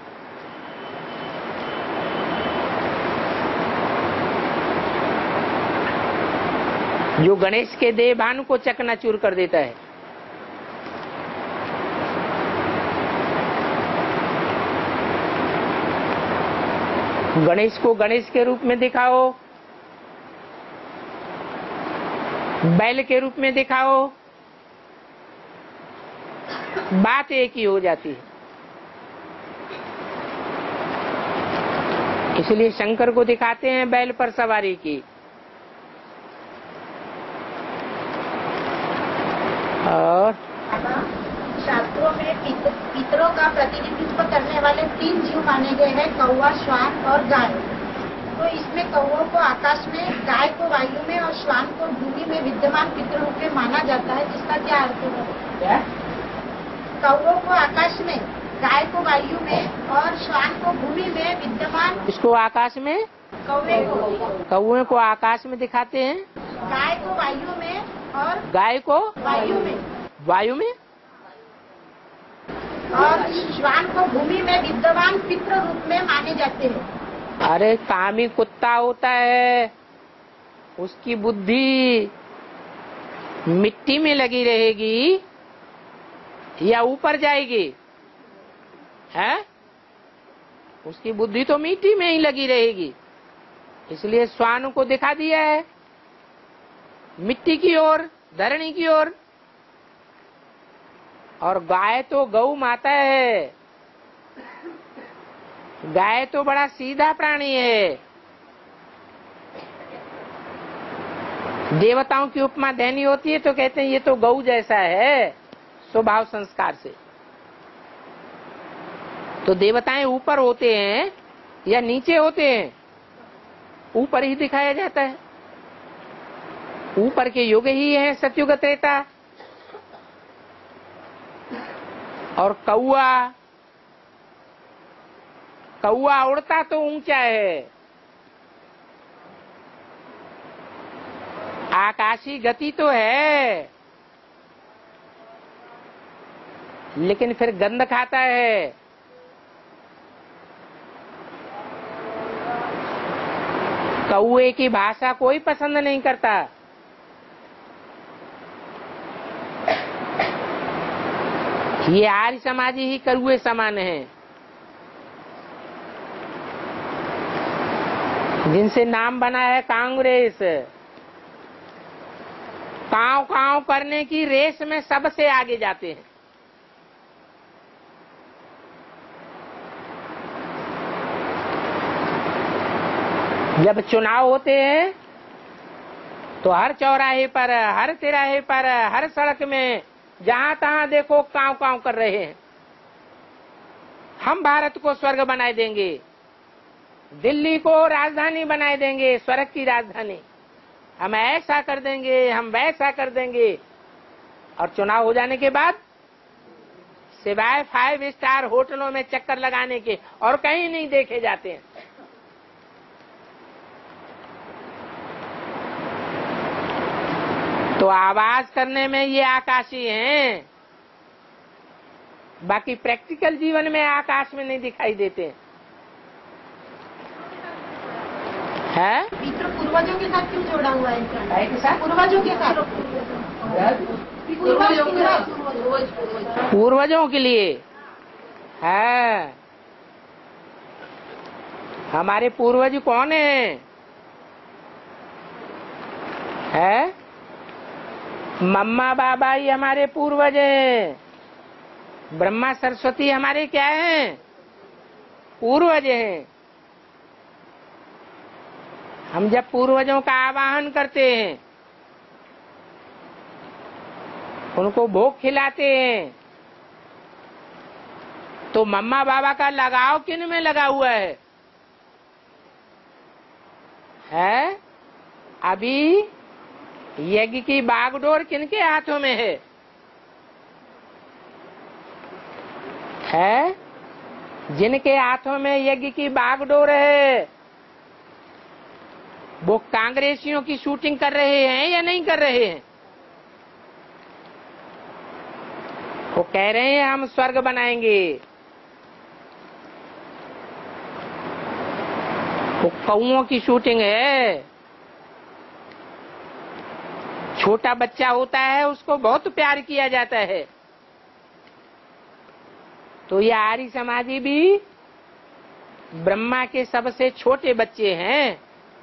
[SPEAKER 2] जो गणेश के देहभान को चकनाचूर कर देता है। गणेश को गणेश के रूप में दिखाओ, बैल के रूप में दिखाओ, बात एक ही हो जाती है। इसलिए शंकर को दिखाते हैं बैल पर सवारी की। और
[SPEAKER 1] शास्त्रों में पित, पितरों का प्रतिनिधित्व करने वाले तीन जीव माने गए हैं, कौवा, श्वान और गाय। तो इसमें कौवों को आकाश में, गाय को वायु में और श्वान को भूमि में विद्यमान पितृ रूप में माना जाता है, जिसका क्या अर्थ है? कौवों को आकाश में, गाय को वायु में और श्वान को भूमि में विद्यमान।
[SPEAKER 2] इसको आकाश में,
[SPEAKER 1] कौवे को
[SPEAKER 2] कौवे को आकाश में दिखाते हैं,
[SPEAKER 1] गाय को वायु में और
[SPEAKER 2] गाय को
[SPEAKER 1] वायु में
[SPEAKER 2] वायु में
[SPEAKER 1] और श्वान को भूमि में विद्यमान पितृ रूप में माने जाते हैं।
[SPEAKER 2] अरे कामी कुत्ता होता है, उसकी बुद्धि मिट्टी में लगी रहेगी या ऊपर जाएगी? है, उसकी बुद्धि तो मिट्टी में ही लगी रहेगी। इसलिए श्वान को दिखा दिया है मिट्टी की ओर, धरणी की ओर। और गाय तो गौ माता है, गाय तो बड़ा सीधा प्राणी है। देवताओं की उपमा देनी होती है तो कहते हैं ये तो गौ जैसा है स्वभाव संस्कार से। तो देवताएं ऊपर होते हैं या नीचे होते हैं? ऊपर ही दिखाया जाता है। ऊपर के युग ही है सतयुग त्रेता। और कौआ, कौआ उड़ता तो ऊंचा है, आकाशी गति तो है, लेकिन फिर गंध खाता है। कौए की भाषा कोई पसंद नहीं करता। ये आर्य समाजी ही कौए समान है, जिनसे नाम बना है कांग्रेस। काव काव करने की रेस में सबसे आगे जाते हैं। जब चुनाव होते हैं तो हर चौराहे पर, हर तिराहे पर, हर सड़क में जहां तहां देखो काव काव कर रहे हैं। हम भारत को स्वर्ग बनाए देंगे, दिल्ली को राजधानी बनाए देंगे, स्वर्ग की राजधानी। हम ऐसा कर देंगे, हम वैसा कर देंगे। और चुनाव हो जाने के बाद सिवाय फाइव स्टार होटलों में चक्कर लगाने के और कहीं नहीं देखे जाते हैं। तो आवाज करने में ये आकाशी हैं, बाकी प्रैक्टिकल जीवन में आकाश में नहीं दिखाई देते हैं।
[SPEAKER 1] पितृ पूर्वजों के साथ क्यों जोड़ा हुआ है इनका? के साथ पूर्वजों के साथ
[SPEAKER 2] पूर्वजों के लिए है। हमारे पूर्वज कौन है? है मम्मा बाबा ही हमारे पूर्वज हैं। ब्रह्मा सरस्वती हमारे क्या हैं? पूर्वज हैं। हम जब पूर्वजों का आवाहन करते हैं, उनको भोग खिलाते हैं, तो मम्मा बाबा का लगाव किन में लगा हुआ है? है अभी यज्ञ की बागडोर किनके हाथों में है? है जिनके हाथों में यज्ञ की बागडोर है, वो कांग्रेसियों की शूटिंग कर रहे हैं या नहीं कर रहे हैं? वो कह रहे हैं हम स्वर्ग बनाएंगे। वो कौओं की शूटिंग है। छोटा बच्चा होता है, उसको बहुत प्यार किया जाता है। तो ये आर्य समाजी भी ब्रह्मा के सबसे छोटे बच्चे हैं।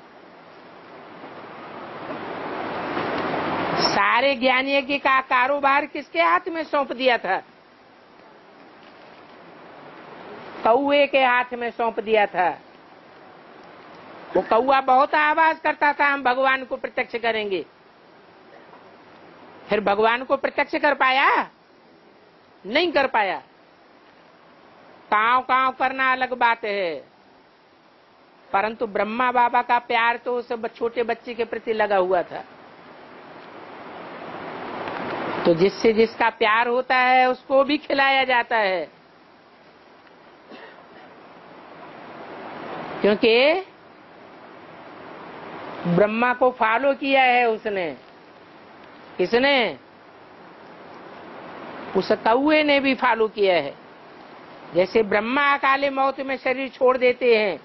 [SPEAKER 2] सारे ज्ञान यज्ञ का कारोबार किसके हाथ में सौंप दिया था? कौए के हाथ में सौंप दिया था। वो कौआ बहुत आवाज करता था, हम भगवान को प्रत्यक्ष करेंगे। फिर भगवान को प्रत्यक्ष कर पाया? नहीं कर पाया। कांव कांव करना अलग बात है, परंतु ब्रह्मा बाबा का प्यार तो उस छोटे बच्चे के प्रति लगा हुआ था। तो जिससे जिसका प्यार होता है उसको भी खिलाया जाता है, क्योंकि ब्रह्मा को फॉलो किया है उसने। किसने? उस कौए ने भी फॉलो किया है। जैसे ब्रह्मा अकाले मौत में शरीर छोड़ देते हैं,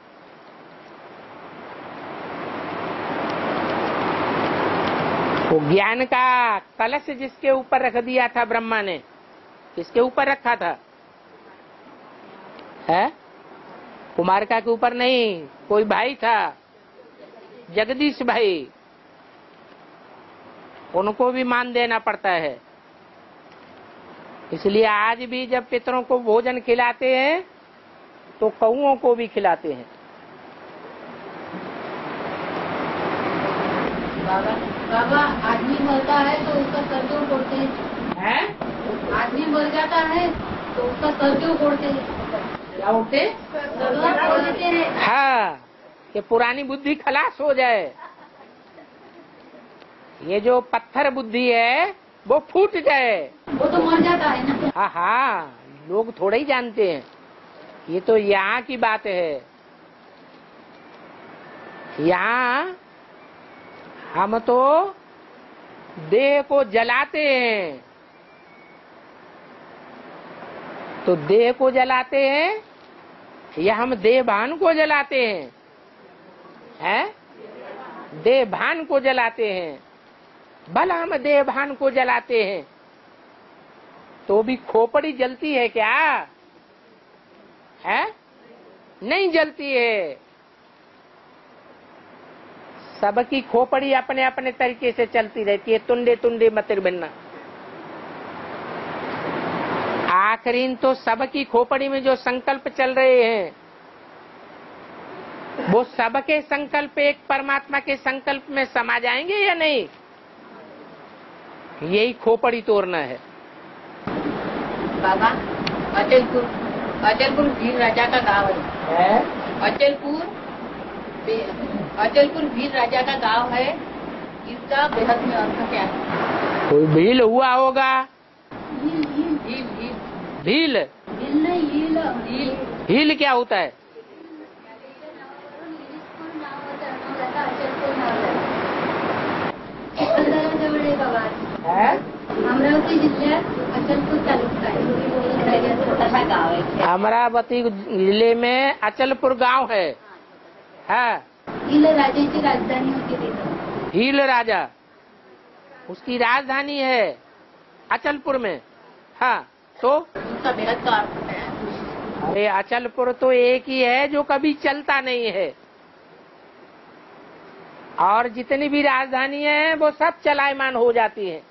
[SPEAKER 2] वो ज्ञान का कलश जिसके ऊपर रख दिया था ब्रह्मा ने, किसके ऊपर रखा था? है कुमारिका के ऊपर नहीं, कोई भाई था, जगदीश भाई, उनको भी मान देना पड़ता है। इसलिए आज भी जब पितरों को भोजन खिलाते हैं तो कौओं को भी खिलाते हैं।
[SPEAKER 3] बाबा बाबा आदमी मरता है तो उसका सर क्यों फोड़ते हैं?
[SPEAKER 2] हैं?
[SPEAKER 3] आदमी मर जाता है तो उसका सर क्यों फोड़ते हैं?
[SPEAKER 2] क्या उठते?
[SPEAKER 3] सर फोड़ देते हैं।
[SPEAKER 2] हाँ, कि पुरानी बुद्धि खलास हो जाए। ये जो पत्थर बुद्धि है वो फूट जाए।
[SPEAKER 3] वो तो मर जाता है ना।
[SPEAKER 2] हाँ हाँ, लोग थोड़े ही जानते हैं। ये तो यहाँ की बात है। यहाँ हम तो देह को जलाते हैं, तो देह को जलाते हैं या हम देह भान को जलाते हैं? हैं? देह भान को जलाते हैं। भला हम देह भान को जलाते हैं तो भी खोपड़ी जलती है क्या? है? नहीं जलती है। सबकी खोपड़ी अपने अपने तरीके से चलती रहती है, तुंडे तुंडे मतिर बिन्ना। आखिरी तो सबकी खोपड़ी में जो संकल्प चल रहे हैं वो सबके संकल्प एक परमात्मा के संकल्प में समा जाएंगे या नहीं? यही खोपड़ी तोड़ना है।
[SPEAKER 3] बाबा अचलपुर अचलपुर वीर राजा का गांव है,
[SPEAKER 2] है?
[SPEAKER 3] अचलपुर अचलपुर वीर राजा का गांव है। इसका बेहद में अर्थ क्या है?
[SPEAKER 2] कोई भील हुआ होगा।
[SPEAKER 3] भील भील भील भील
[SPEAKER 2] भील
[SPEAKER 3] भील नहीं हील हील
[SPEAKER 2] भील क्या होता है?
[SPEAKER 3] जवळ आहे बाबा।
[SPEAKER 2] है?
[SPEAKER 3] अमरावती जिल्ह्यात अचलपूर तालुका आहे, छोटासा गाव आहे।
[SPEAKER 2] अमरावती जिले में अचलपुर गांव है। हाँ,
[SPEAKER 3] हील राजाची राजधानी होती तिथं।
[SPEAKER 2] भील राजा उसकी राजधानी है अचलपुर में। हाँ, तो
[SPEAKER 3] उसका बेहद का अर्थ है।
[SPEAKER 2] अरे अचलपुर तो एक ही है जो कभी चलता नहीं है, और जितनी भी राजधानी है वो सब चलायमान हो जाती है।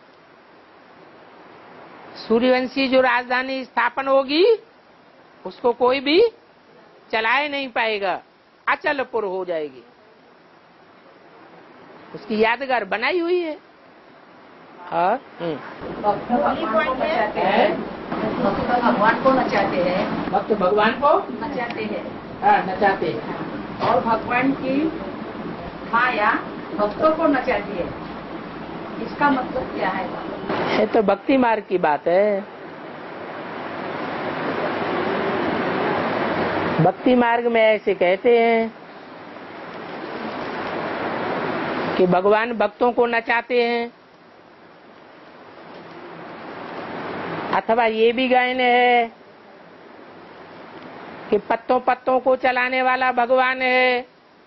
[SPEAKER 2] सूर्यवंशी जो राजधानी स्थापन होगी उसको कोई भी चलाए नहीं पाएगा, अचलपुर हो जाएगी। उसकी यादगार बनाई हुई है। और
[SPEAKER 3] भक्त भगवान को नचाते हैं, भक्त भगवान को नचाते हैं,
[SPEAKER 2] भक्त भगवान को
[SPEAKER 3] नचाते हैं।
[SPEAKER 2] हाँ, नचाते हैं।
[SPEAKER 4] और भगवान की माया भक्तों को नचाती है। इसका मतलब क्या है?
[SPEAKER 2] ये तो भक्ति मार्ग की बात है। भक्ति मार्ग में ऐसे कहते हैं कि भगवान भक्तों को नचाते हैं, अथवा ये भी गायन है कि पत्तों पत्तों को चलाने वाला भगवान है।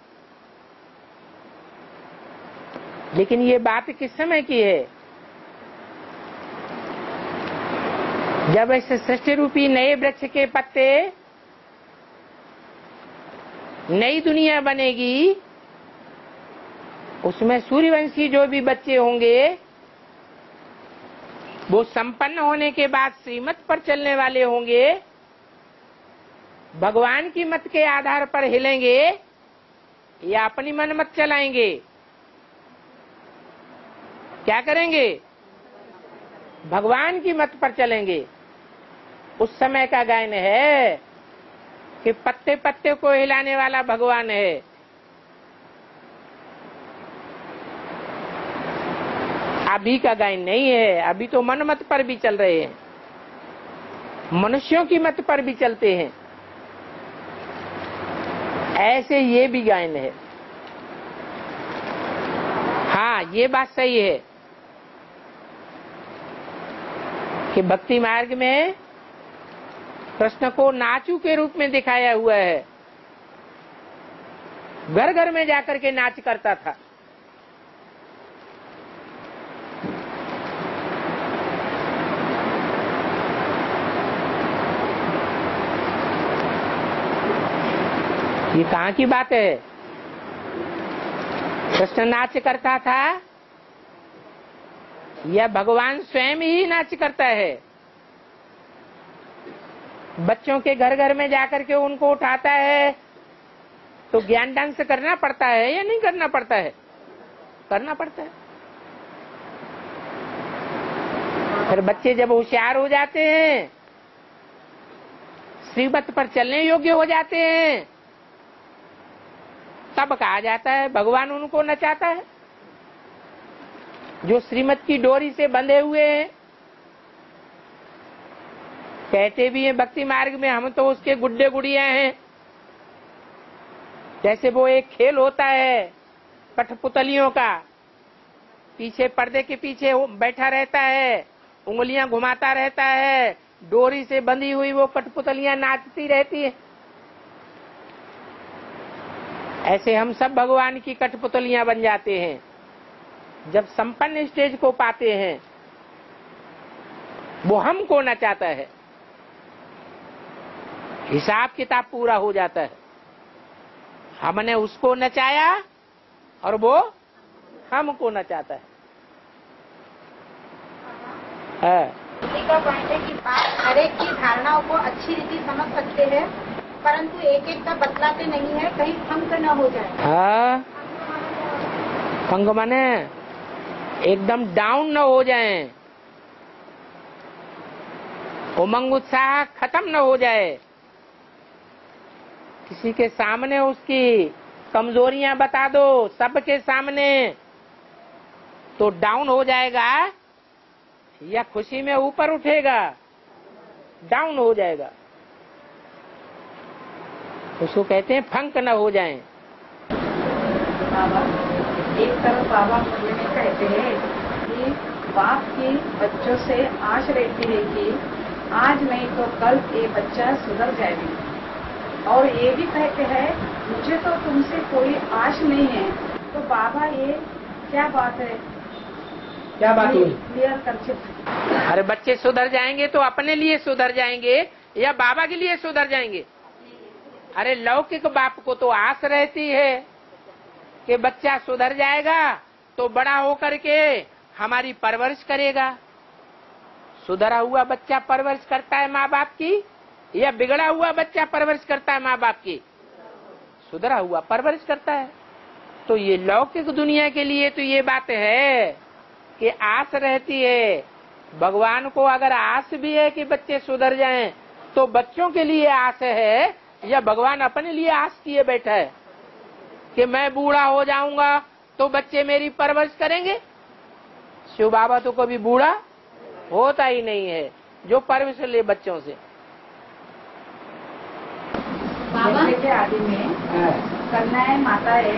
[SPEAKER 2] लेकिन ये बात किस समय की है? जब इस सृष्टि रूपी नए वृक्ष के पत्ते नई दुनिया बनेगी, उसमें सूर्यवंशी जो भी बच्चे होंगे वो संपन्न होने के बाद श्रीमत पर चलने वाले होंगे, भगवान की मत के आधार पर हिलेंगे या अपनी मन मत चलाएंगे? क्या करेंगे? भगवान की मत पर चलेंगे। उस समय का गायन है कि पत्ते पत्ते को हिलाने वाला भगवान है। अभी का गायन नहीं है। अभी तो मन मत पर भी चल रहे हैं, मनुष्यों की मत पर भी चलते हैं। ऐसे ये भी गायन है। हाँ, ये बात सही है कि भक्ति मार्ग में कृष्ण को नाचू के रूप में दिखाया हुआ है। घर घर में जाकर के नाच करता था। ये कहाँ की बात है? कृष्ण नाच करता था या भगवान स्वयं ही नाच करता है? बच्चों के घर घर में जाकर के उनको उठाता है तो ज्ञान डांस करना पड़ता है या नहीं करना पड़ता है? करना पड़ता है। फिर बच्चे जब होशियार हो जाते हैं, श्रीमत पर चलने योग्य हो जाते हैं, तब कहा जाता है भगवान उनको नचाता है। जो श्रीमत की डोरी से बंधे हुए हैं, कहते भी हैं भक्ति मार्ग में हम तो उसके गुड्डे गुड़िया हैं। जैसे वो एक खेल होता है कठपुतलियों का, पीछे पर्दे के पीछे बैठा रहता है, उंगलियां घुमाता रहता है, डोरी से बंधी हुई वो कठपुतलियां नाचती रहती है। ऐसे हम सब भगवान की कठपुतलियां बन जाते हैं। जब संपन्न स्टेज को पाते हैं, वो हमको नचाता है। हिसाब किताब पूरा हो जाता है। हमने उसको नचाया और वो हमको नचाता है। है।
[SPEAKER 1] इसी का पॉइंट है कि आप हर एक की धारणाओं को अच्छी रीति समझ सकते हैं, परंतु एक एक का बतलाते नहीं है, कहीं भंग न हो जाए।
[SPEAKER 2] हाँ, भंग माने एकदम डाउन न हो जाए, उमंग उत्साह खत्म न हो जाए। किसी के सामने उसकी कमजोरियां बता दो, सबके सामने, तो डाउन हो जाएगा या खुशी में ऊपर उठेगा? डाउन हो जाएगा। उसको कहते हैं फंक न हो जाएं।
[SPEAKER 4] बाबा एक तरफ बाबा मुझे नहीं कहते हैं कि बाप की बच्चों से आश रहती है कि आज नहीं तो कल ये बच्चा सुधर जाएगी, और ये भी कहते हैं मुझे तो तुमसे कोई आश नहीं है। तो बाबा ये क्या बात है?
[SPEAKER 2] क्या बात हुई?
[SPEAKER 4] क्लियर कर।
[SPEAKER 2] अरे बच्चे सुधर जाएंगे तो अपने लिए सुधर जाएंगे या बाबा के लिए सुधर जाएंगे? अरे लौकिक बाप को तो आस रहती है कि बच्चा सुधर जाएगा तो बड़ा होकर के हमारी परवरिश करेगा। सुधरा हुआ बच्चा परवरिश करता है माँ बाप की, या बिगड़ा हुआ बच्चा परवरिश करता है माँ बाप की? सुधरा हुआ परवरिश करता है। तो ये लौकिक दुनिया के लिए तो ये बात है कि आस रहती है। भगवान को अगर आस भी है कि बच्चे सुधर जाएं, तो बच्चों के लिए आस है या भगवान अपने लिए आस किए बैठा है कि मैं बूढ़ा हो जाऊंगा तो बच्चे मेरी परवरिश करेंगे? शिव बाबा तो कभी बूढ़ा होता ही नहीं है, जो परवरिश ले बच्चों से।
[SPEAKER 4] बाबा के आदि में कन्याएं माताएं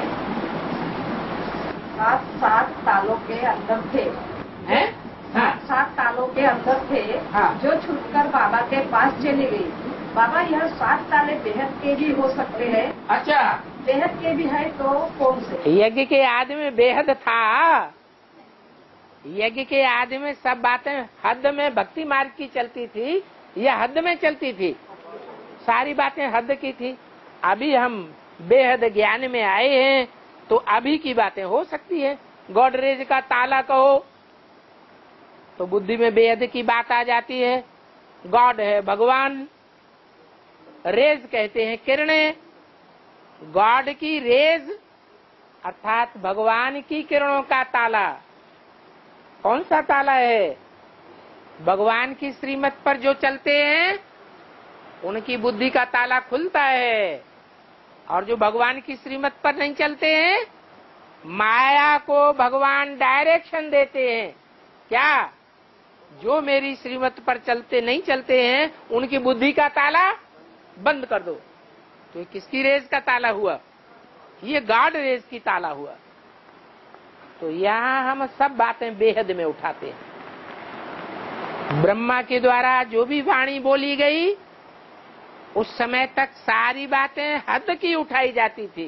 [SPEAKER 4] सात सात तालों के अंदर थे,
[SPEAKER 2] हैं? हाँ।
[SPEAKER 4] सात तालों के अंदर थे,
[SPEAKER 2] हाँ।
[SPEAKER 4] जो छुटकर बाबा के पास चली गई। बाबा यह सात ताले बेहद के भी हो सकते हैं?
[SPEAKER 2] अच्छा,
[SPEAKER 4] बेहद के भी है तो कौन से?
[SPEAKER 2] यज्ञ के आदि में बेहद था। यज्ञ के आदि में सब बातें हद में भक्ति मार्ग की चलती थी या हद में चलती थी? सारी बातें हद की थी। अभी हम बेहद ज्ञान में आए हैं तो अभी की बातें हो सकती है। गॉडरेज का ताला कहो तो बुद्धि में बेहद की बात आ जाती है। गॉड है भगवान, रेज कहते हैं किरणें। गॉड की रेज अर्थात भगवान की किरणों का ताला। कौन सा ताला है? भगवान की श्रीमत पर जो चलते हैं उनकी बुद्धि का ताला खुलता है, और जो भगवान की श्रीमत पर नहीं चलते हैं माया को भगवान डायरेक्शन देते हैं। क्या? जो मेरी श्रीमत पर चलते नहीं चलते हैं उनकी बुद्धि का ताला बंद कर दो। तो ये किसकी रेज का ताला हुआ? ये गॉड रेज की ताला हुआ। तो यहाँ हम सब बातें बेहद में उठाते हैं। ब्रह्मा के द्वारा जो भी वाणी बोली गई उस समय तक सारी बातें हद की उठाई जाती थी।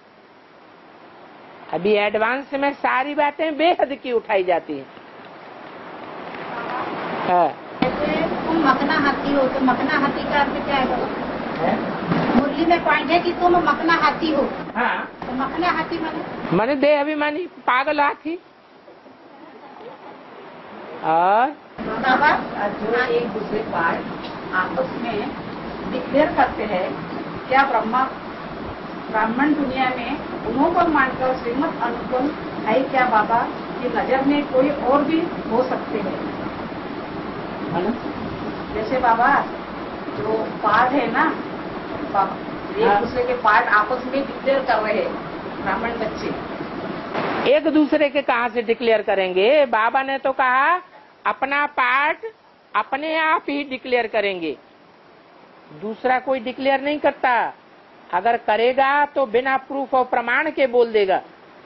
[SPEAKER 2] अभी एडवांस में सारी बातें बेहद की उठाई जाती हैं। हाँ।
[SPEAKER 1] जैसे तुम मकना हाथी हो तो मकना हाथी का अर्थ क्या है? मुरली में पॉइंट है कि तुम मकना हाथी हो।
[SPEAKER 2] हाँ।
[SPEAKER 1] तो मकना हाथी माने
[SPEAKER 2] माने देह अभिमानी पागल हाथी। और
[SPEAKER 1] बाबा
[SPEAKER 4] जो एक दूसरे पार्ट आपस में डिक्लेयर करते हैं, क्या ब्रह्मा ब्राह्मण दुनिया में उन्हों को मानकर श्रीमद अनुकूल है क्या बाबा की नजर में कोई और भी हो सकते हैं? जैसे बाबा जो पार्ट है ना, एक दूसरे के पार्ट आपस में डिक्लेयर कर रहे हैं ब्राह्मण बच्चे।
[SPEAKER 2] एक दूसरे के कहां से डिक्लेयर करेंगे? बाबा ने तो कहा अपना पार्ट अपने आप ही डिक्लेयर करेंगे, दूसरा कोई डिक्लेयर नहीं करता। अगर करेगा तो बिना प्रूफ और प्रमाण के बोल देगा।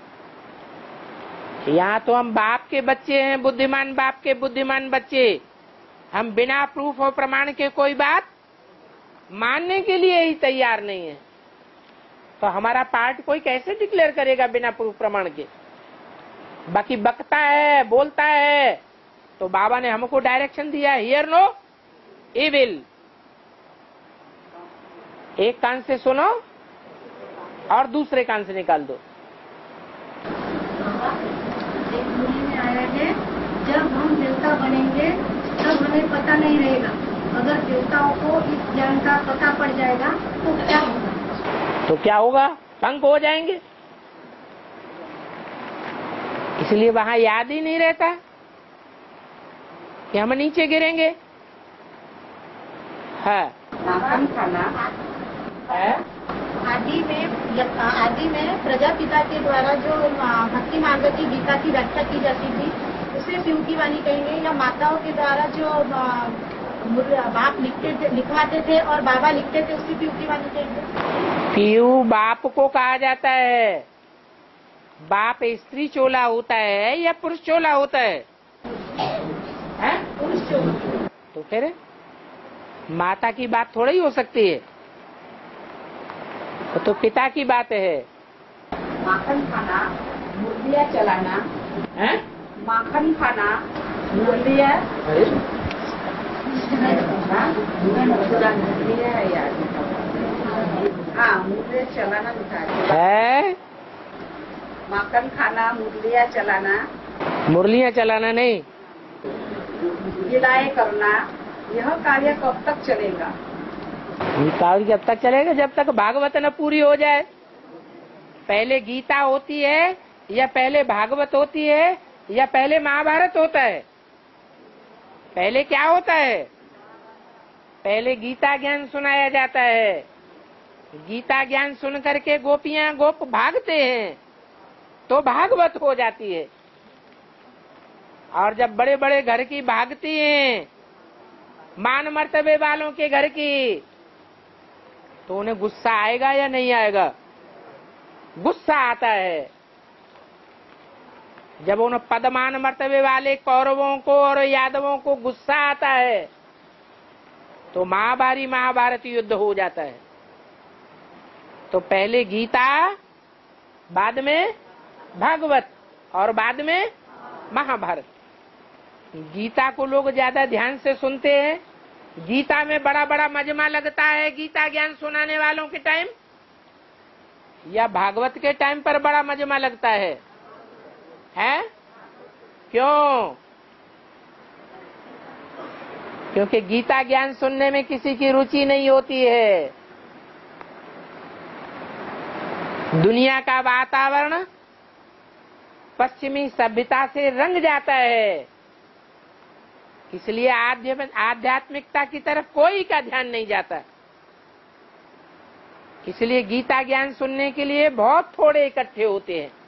[SPEAKER 2] यहाँ तो हम बाप के बच्चे हैं, बुद्धिमान बाप के बुद्धिमान बच्चे। हम बिना प्रूफ और प्रमाण के कोई बात मानने के लिए ही तैयार नहीं है। तो हमारा पार्ट कोई कैसे डिक्लेयर करेगा बिना प्रूफ प्रमाण के? बाकी बकता है, बोलता है, तो बाबा ने हमको डायरेक्शन दिया, हियर नो इविल। एक कान से सुनो और दूसरे कान से निकाल दो।
[SPEAKER 3] एक मूली में आया है, जब हम देवता बनेंगे तब हमें पता नहीं रहेगा। अगर देवताओं को इस ज्ञान का पता पड़ जाएगा तो क्या होगा?
[SPEAKER 2] तो क्या होगा? पंख हो जाएंगे। इसलिए वहां याद ही नहीं रहता कि हम नीचे गिरेंगे। है
[SPEAKER 4] माखन खाना है।
[SPEAKER 1] आदि में आदि में प्रजापिता के द्वारा जो भक्ति मार्ग की गीता की व्याख्या की जाती थी उसे पिंकी वाणी कहेंगे, या माताओं के द्वारा जो बाप लिखते थे लिखवाते थे और बाबा लिखते थे उसी पिंकी वाणी कहेंगे।
[SPEAKER 2] पीयू बाप को कहा जाता है। बाप स्त्री चोला होता है या पुरुष चोला होता है? है?
[SPEAKER 1] पुरुष चोला।
[SPEAKER 2] तो फिर माता की बात थोड़ी ही हो सकती है, तो, तो पिता की बात है।
[SPEAKER 4] माखन खाना, मुर्गियाँ चलाना
[SPEAKER 2] है?
[SPEAKER 4] माखन खाना, मुर्गियाँ हाँ मुर्गियाँ चलाना बता
[SPEAKER 2] है?
[SPEAKER 4] माखन खाना, मुर्गियाँ चलाना,
[SPEAKER 2] मुरलियाँ चलाना नहीं,
[SPEAKER 4] गिलाए करना, यह कार्य कब तक चलेगा?
[SPEAKER 2] ये कार्य जब तक चलेगा जब तक भागवत न पूरी हो जाए। पहले गीता होती है या पहले भागवत होती है या पहले महाभारत होता है? पहले क्या होता है? पहले गीता ज्ञान सुनाया जाता है। गीता ज्ञान सुन करके गोपियां गोप भागते हैं तो भागवत हो जाती है। और जब बड़े बड़े घर की भागती हैं, मान मर्तबे वालों के घर की, तो उन्हें गुस्सा आएगा या नहीं आएगा? गुस्सा आता है। जब उन पदमान मर्तबे वाले कौरवों को और यादवों को गुस्सा आता है तो महाभारी महाभारत युद्ध हो जाता है। तो पहले गीता, बाद में भागवत और बाद में महाभारत। गीता को लोग ज्यादा ध्यान से सुनते हैं। गीता में बड़ा बड़ा मजमा लगता है गीता ज्ञान सुनाने वालों के टाइम। या भागवत के टाइम पर बड़ा मजमा लगता है? हैं? क्यों? क्योंकि गीता ज्ञान सुनने में किसी की रुचि नहीं होती है। दुनिया का वातावरण पश्चिमी सभ्यता से रंग जाता है, इसलिए आध्यात्मिकता की तरफ कोई का ध्यान नहीं जाता। इसलिए गीता ज्ञान सुनने के लिए बहुत थोड़े इकट्ठे होते हैं।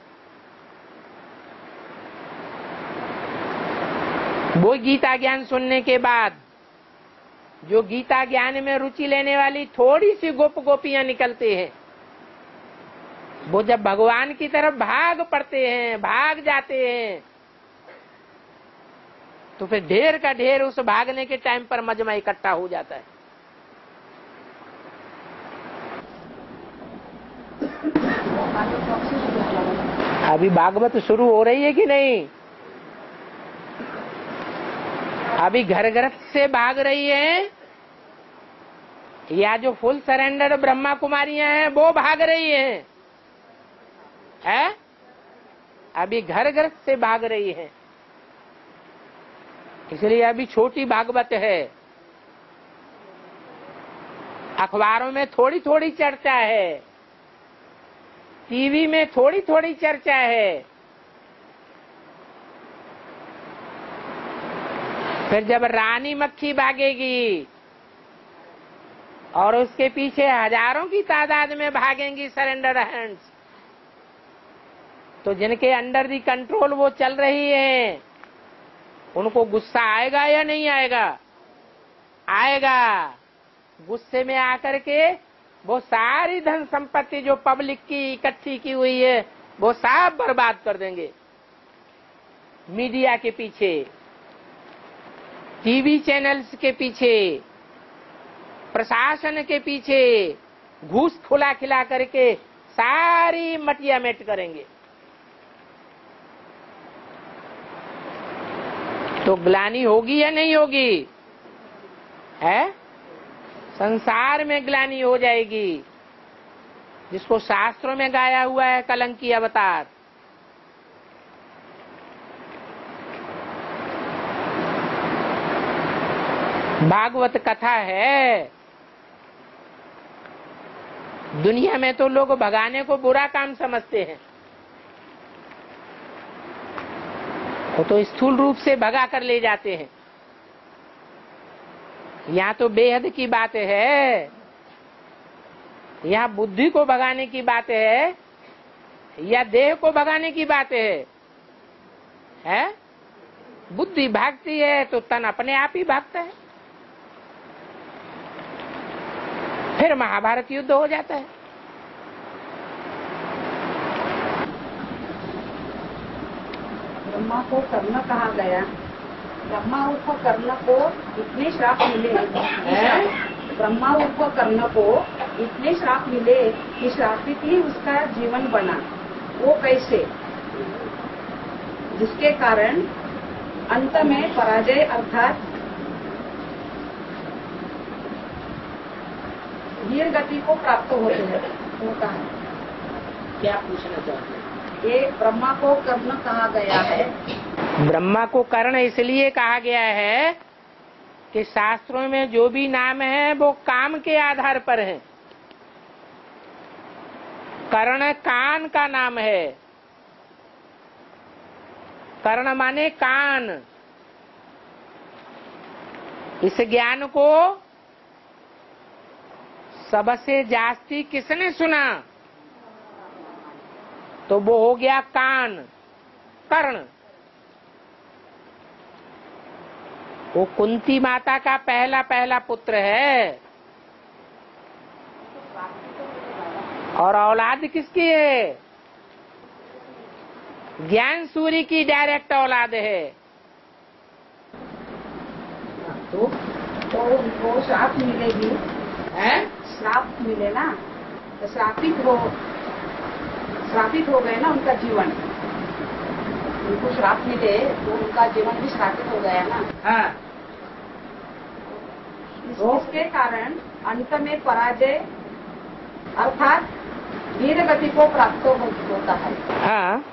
[SPEAKER 2] वो गीता ज्ञान सुनने के बाद जो गीता ज्ञान में रुचि लेने वाली थोड़ी सी गोप गोपियां निकलते हैं, वो जब भगवान की तरफ भाग पड़ते हैं, भाग जाते हैं, तो फिर ढेर का ढेर उस भागने के टाइम पर मजमा इकट्ठा हो जाता है। अभी भागवत शुरू हो रही है कि नहीं? अभी घर घर से भाग रही है, या जो फुल सरेंडर ब्रह्मा कुमारियां हैं वो भाग रही हैं? है? अभी घर घर से भाग रही है। इसलिए अभी छोटी भागवत है, अखबारों में थोड़ी थोड़ी चर्चा है, टीवी में थोड़ी थोड़ी चर्चा है। फिर जब रानी मक्खी भागेगी और उसके पीछे हजारों की तादाद में भागेंगी सरेंडर हैंड्स, तो जिनके अंडर दी कंट्रोल वो चल रही है, उनको गुस्सा आएगा या नहीं आएगा? आएगा। गुस्से में आकर के वो सारी धन संपत्ति जो पब्लिक की इकट्ठी की हुई है वो सब बर्बाद कर देंगे। मीडिया के पीछे, टीवी चैनल्स के पीछे, प्रशासन के पीछे घूस खुला खिला करके सारी मटिया मेट करेंगे। तो ग्लानि होगी या नहीं होगी? है? संसार में ग्लानि हो जाएगी, जिसको शास्त्रों में गाया हुआ है कलंकी अवतार। भागवत कथा है। दुनिया में तो लोग भगाने को बुरा काम समझते हैं, वो तो स्थूल रूप से भगा कर ले जाते हैं। यहाँ तो बेहद की बात है, यहाँ बुद्धि को भगाने की बात है या देह को भगाने की बात है? है? बुद्धि भागती है तो तन अपने आप ही भागता है, फिर महाभारत युद्ध हो जाता है।
[SPEAKER 4] ब्रह्मा को कर्ण कहा गया। ब्रह्मा उर्फ कर्ण को इतने श्राप मिले, ब्रह्मा उर्फ कर्ण को इतने श्राप मिले कि श्रापित ही उसका जीवन बना। वो कैसे? जिसके कारण अंत में पराजय अर्थात वीर गति को प्राप्त होते हैं। होता है।
[SPEAKER 2] क्या पूछना चाहते हैं?
[SPEAKER 4] ये ब्रह्मा को कर्ण कहा गया है।
[SPEAKER 2] ब्रह्मा को कर्ण इसलिए कहा गया है कि शास्त्रों में जो भी नाम है वो काम के आधार पर है। कर्ण कान का नाम है। कर्ण माने कान। इस ज्ञान को सबसे जास्ती किसने सुना? तो वो हो गया कान, कर्ण। वो कुंती माता का पहला पहला पुत्र है। और औलाद किसकी है? ज्ञान सूर्य की डायरेक्ट औलाद है।
[SPEAKER 4] तो तो उनको श्राप मिलेगी,
[SPEAKER 2] है?
[SPEAKER 4] श्राप मिले ना, तो श्रापित हो श्रापित हो गए ना उनका जीवन। उनको श्राप मिले तो उनका जीवन भी श्रापित हो गया ना।
[SPEAKER 2] हाँ।
[SPEAKER 4] इसके कारण अंत में पराजय अर्थात वीर गति को प्राप्त होता है।
[SPEAKER 2] हाँ,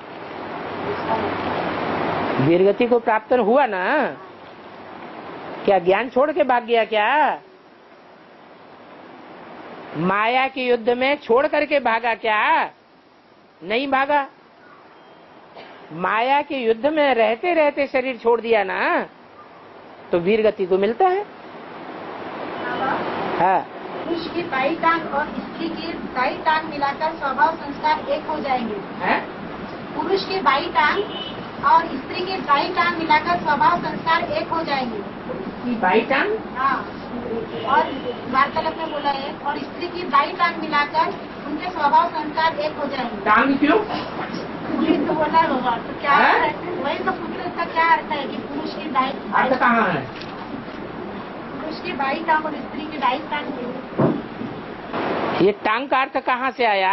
[SPEAKER 2] वीरगति को प्राप्त हुआ ना। क्या ज्ञान छोड़ के भाग गया क्या? माया के युद्ध में छोड़ करके भागा क्या? नहीं भागा। माया के युद्ध में रहते रहते शरीर छोड़ दिया ना, तो वीरगति को मिलता है। हाँ,
[SPEAKER 1] पुरुष की बाई टांग और स्त्री की दाई टांग मिलाकर स्वभाव संस्कार एक हो जाएंगे।
[SPEAKER 2] है?
[SPEAKER 1] पुरुष की बाई टांग और स्त्री की दाई टांग मिलाकर स्वभाव संस्कार एक हो जाएंगे।
[SPEAKER 2] बाई टांग?
[SPEAKER 1] हाँ, और वार्तालाप में बोला है, और स्त्री की दाई टांग मिलाकर उनके स्वभाव संस्कार एक हो जाएंगे।
[SPEAKER 2] टांग क्यों?
[SPEAKER 1] वही तो बोला है बाबा, तो क्या
[SPEAKER 2] है?
[SPEAKER 1] अर्थ है? वही तो पूछे, इसका क्या अर्थ है कि पुरुष की दाई
[SPEAKER 2] अर्थ कहाँ है?
[SPEAKER 1] पुरुष की बाई टांग और स्त्री की दाई टांग।
[SPEAKER 2] ये टांग का अर्थ कहाँ से आया?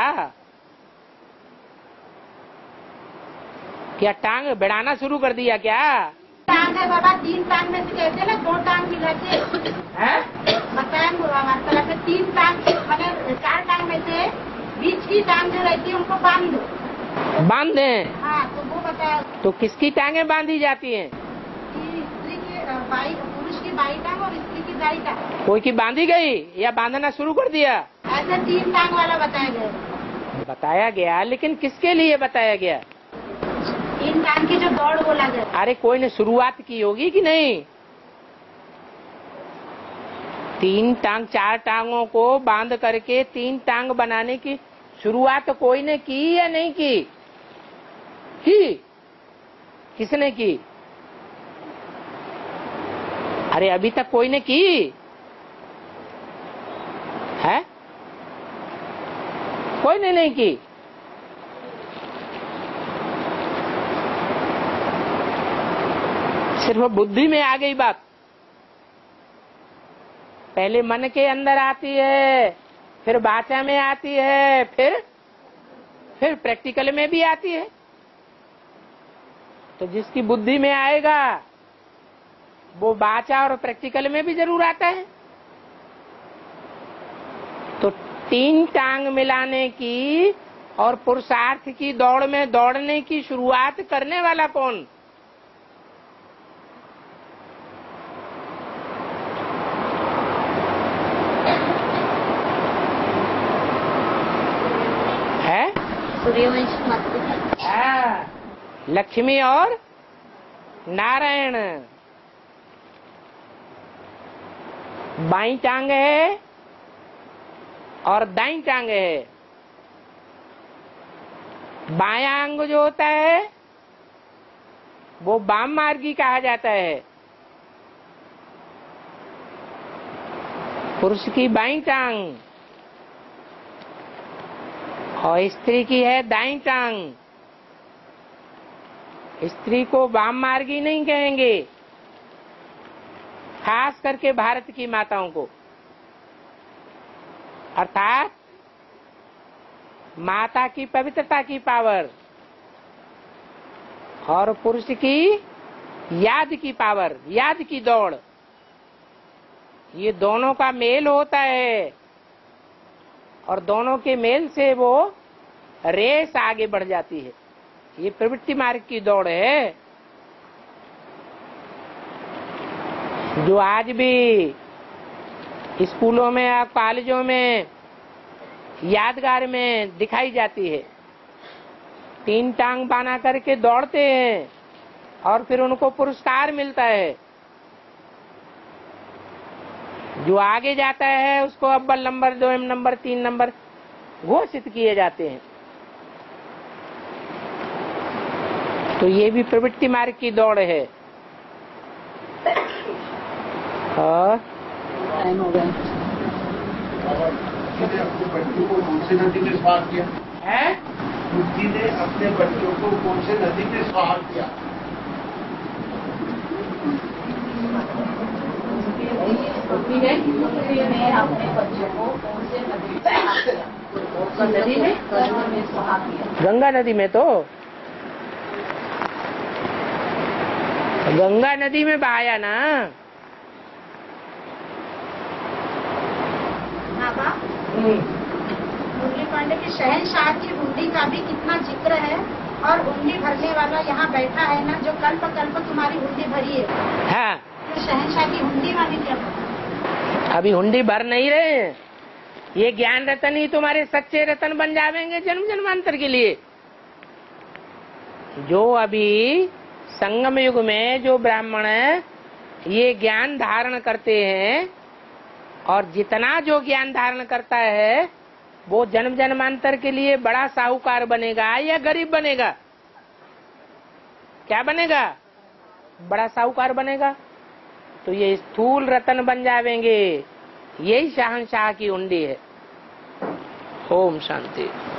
[SPEAKER 2] क्या टांग बढ़ाना शुरू कर दिया क्या?
[SPEAKER 1] टांग है बाबा, तीन टांग में से कहते हैं ना, दो टांग मिला के
[SPEAKER 2] है?
[SPEAKER 1] बताया वार्तालाप में, तीन टांग मतलब चार टांग में से बीच की टांग जो रहती है उनको बांध दो।
[SPEAKER 2] बांध दें?
[SPEAKER 1] हाँ, तो वो बताया
[SPEAKER 2] तो किसकी टांगे बांधी जाती हैं?
[SPEAKER 1] कि स्त्री की अ, बाई, पुरुष की बाई टांग और स्त्री की दाई टांग।
[SPEAKER 2] कोई की बांधी गई या बांधना शुरू कर दिया?
[SPEAKER 1] ऐसे तीन टांग वाला बताया गया।
[SPEAKER 2] बताया गया, लेकिन किसके लिए बताया गया?
[SPEAKER 1] तीन टांग की जो दौड़ बोला गया।
[SPEAKER 2] अरे कोई ने शुरुआत की होगी कि नहीं? तीन टांग चार टांगों को बांध करके तीन टांग बनाने की शुरुआत तो कोई ने की या नहीं की? की? किसने की? अरे अभी तक कोई ने की है? कोई ने नहीं की। सिर्फ बुद्धि में आ गई बात। पहले मन के अंदर आती है, फिर वाचा में आती है, फिर फिर प्रैक्टिकल में भी आती है। तो जिसकी बुद्धि में आएगा वो वाचा और प्रैक्टिकल में भी जरूर आता है। तो तीन टांग मिलाने की और पुरुषार्थ की दौड़ में दौड़ने की शुरुआत करने वाला कौन? है?
[SPEAKER 1] सूर्यवंश मत
[SPEAKER 2] हाँ, लक्ष्मी और नारायण। बाईं टांग है और दाईं टांग है। बायां अंग जो होता है वो वाम मार्गी कहा जाता है। पुरुष की बाईं टांग और स्त्री की है दाईं टांग। स्त्री को वाम मार्गी नहीं कहेंगे, खास करके भारत की माताओं को। अर्थात माता की पवित्रता की पावर और पुरुष की याद की पावर, याद की दौड़, ये दोनों का मेल होता है और दोनों के मेल से वो रेस आगे बढ़ जाती है। ये प्रवृत्ति मार्ग की दौड़ है जो आज भी स्कूलों में या कॉलेजों में यादगार में दिखाई जाती है। तीन टांग बना करके दौड़ते हैं और फिर उनको पुरस्कार मिलता है। जो आगे जाता है उसको अव्वल नंबर, दो नंबर, तीन नंबर घोषित किए जाते हैं। तो ये भी प्रवृत्ति मार्ग की दौड़ है। और
[SPEAKER 4] टाइम हो गया।
[SPEAKER 6] ने अपने बच्चों को कौन से नदी में स्वार किया
[SPEAKER 2] है?
[SPEAKER 6] बुद्धि ने अपने बच्चों को कौन से नदी में स्वार किया?
[SPEAKER 4] बुद्धि ने बुद्धि ने अपने बच्चों को कौन से नदी में स्वार किया? नदी में गंगा में स्वार किया।
[SPEAKER 2] गंगा नदी में तो गंगा नदी में बहाया ना।
[SPEAKER 1] बाबा, मुरली पांडे की शहनशाह की हुंडी का भी कितना जिक्र है, और हुंडी भरने वाला यहाँ बैठा है ना, जो कल्प कल्प तुम्हारी हुंडी भरी है।
[SPEAKER 2] हाँ,
[SPEAKER 1] तो शहनशाह की हुंडी वाली क्या पता?
[SPEAKER 2] अभी हुंडी भर नहीं रहे हैं। ये ज्ञान रतन ही तुम्हारे सच्चे रतन बन जाएंगे जन्म जन्मांतर के लिए। जो अभी संगम युग में जो ब्राह्मण ये ज्ञान धारण करते हैं, और जितना जो ज्ञान धारण करता है वो जन्म जन्मांतर के लिए बड़ा साहूकार बनेगा या गरीब बनेगा? क्या बनेगा? बड़ा साहूकार बनेगा। तो ये स्थूल रतन बन जाएंगे। यही शहंशाह की हुंडी है। ओम शांति।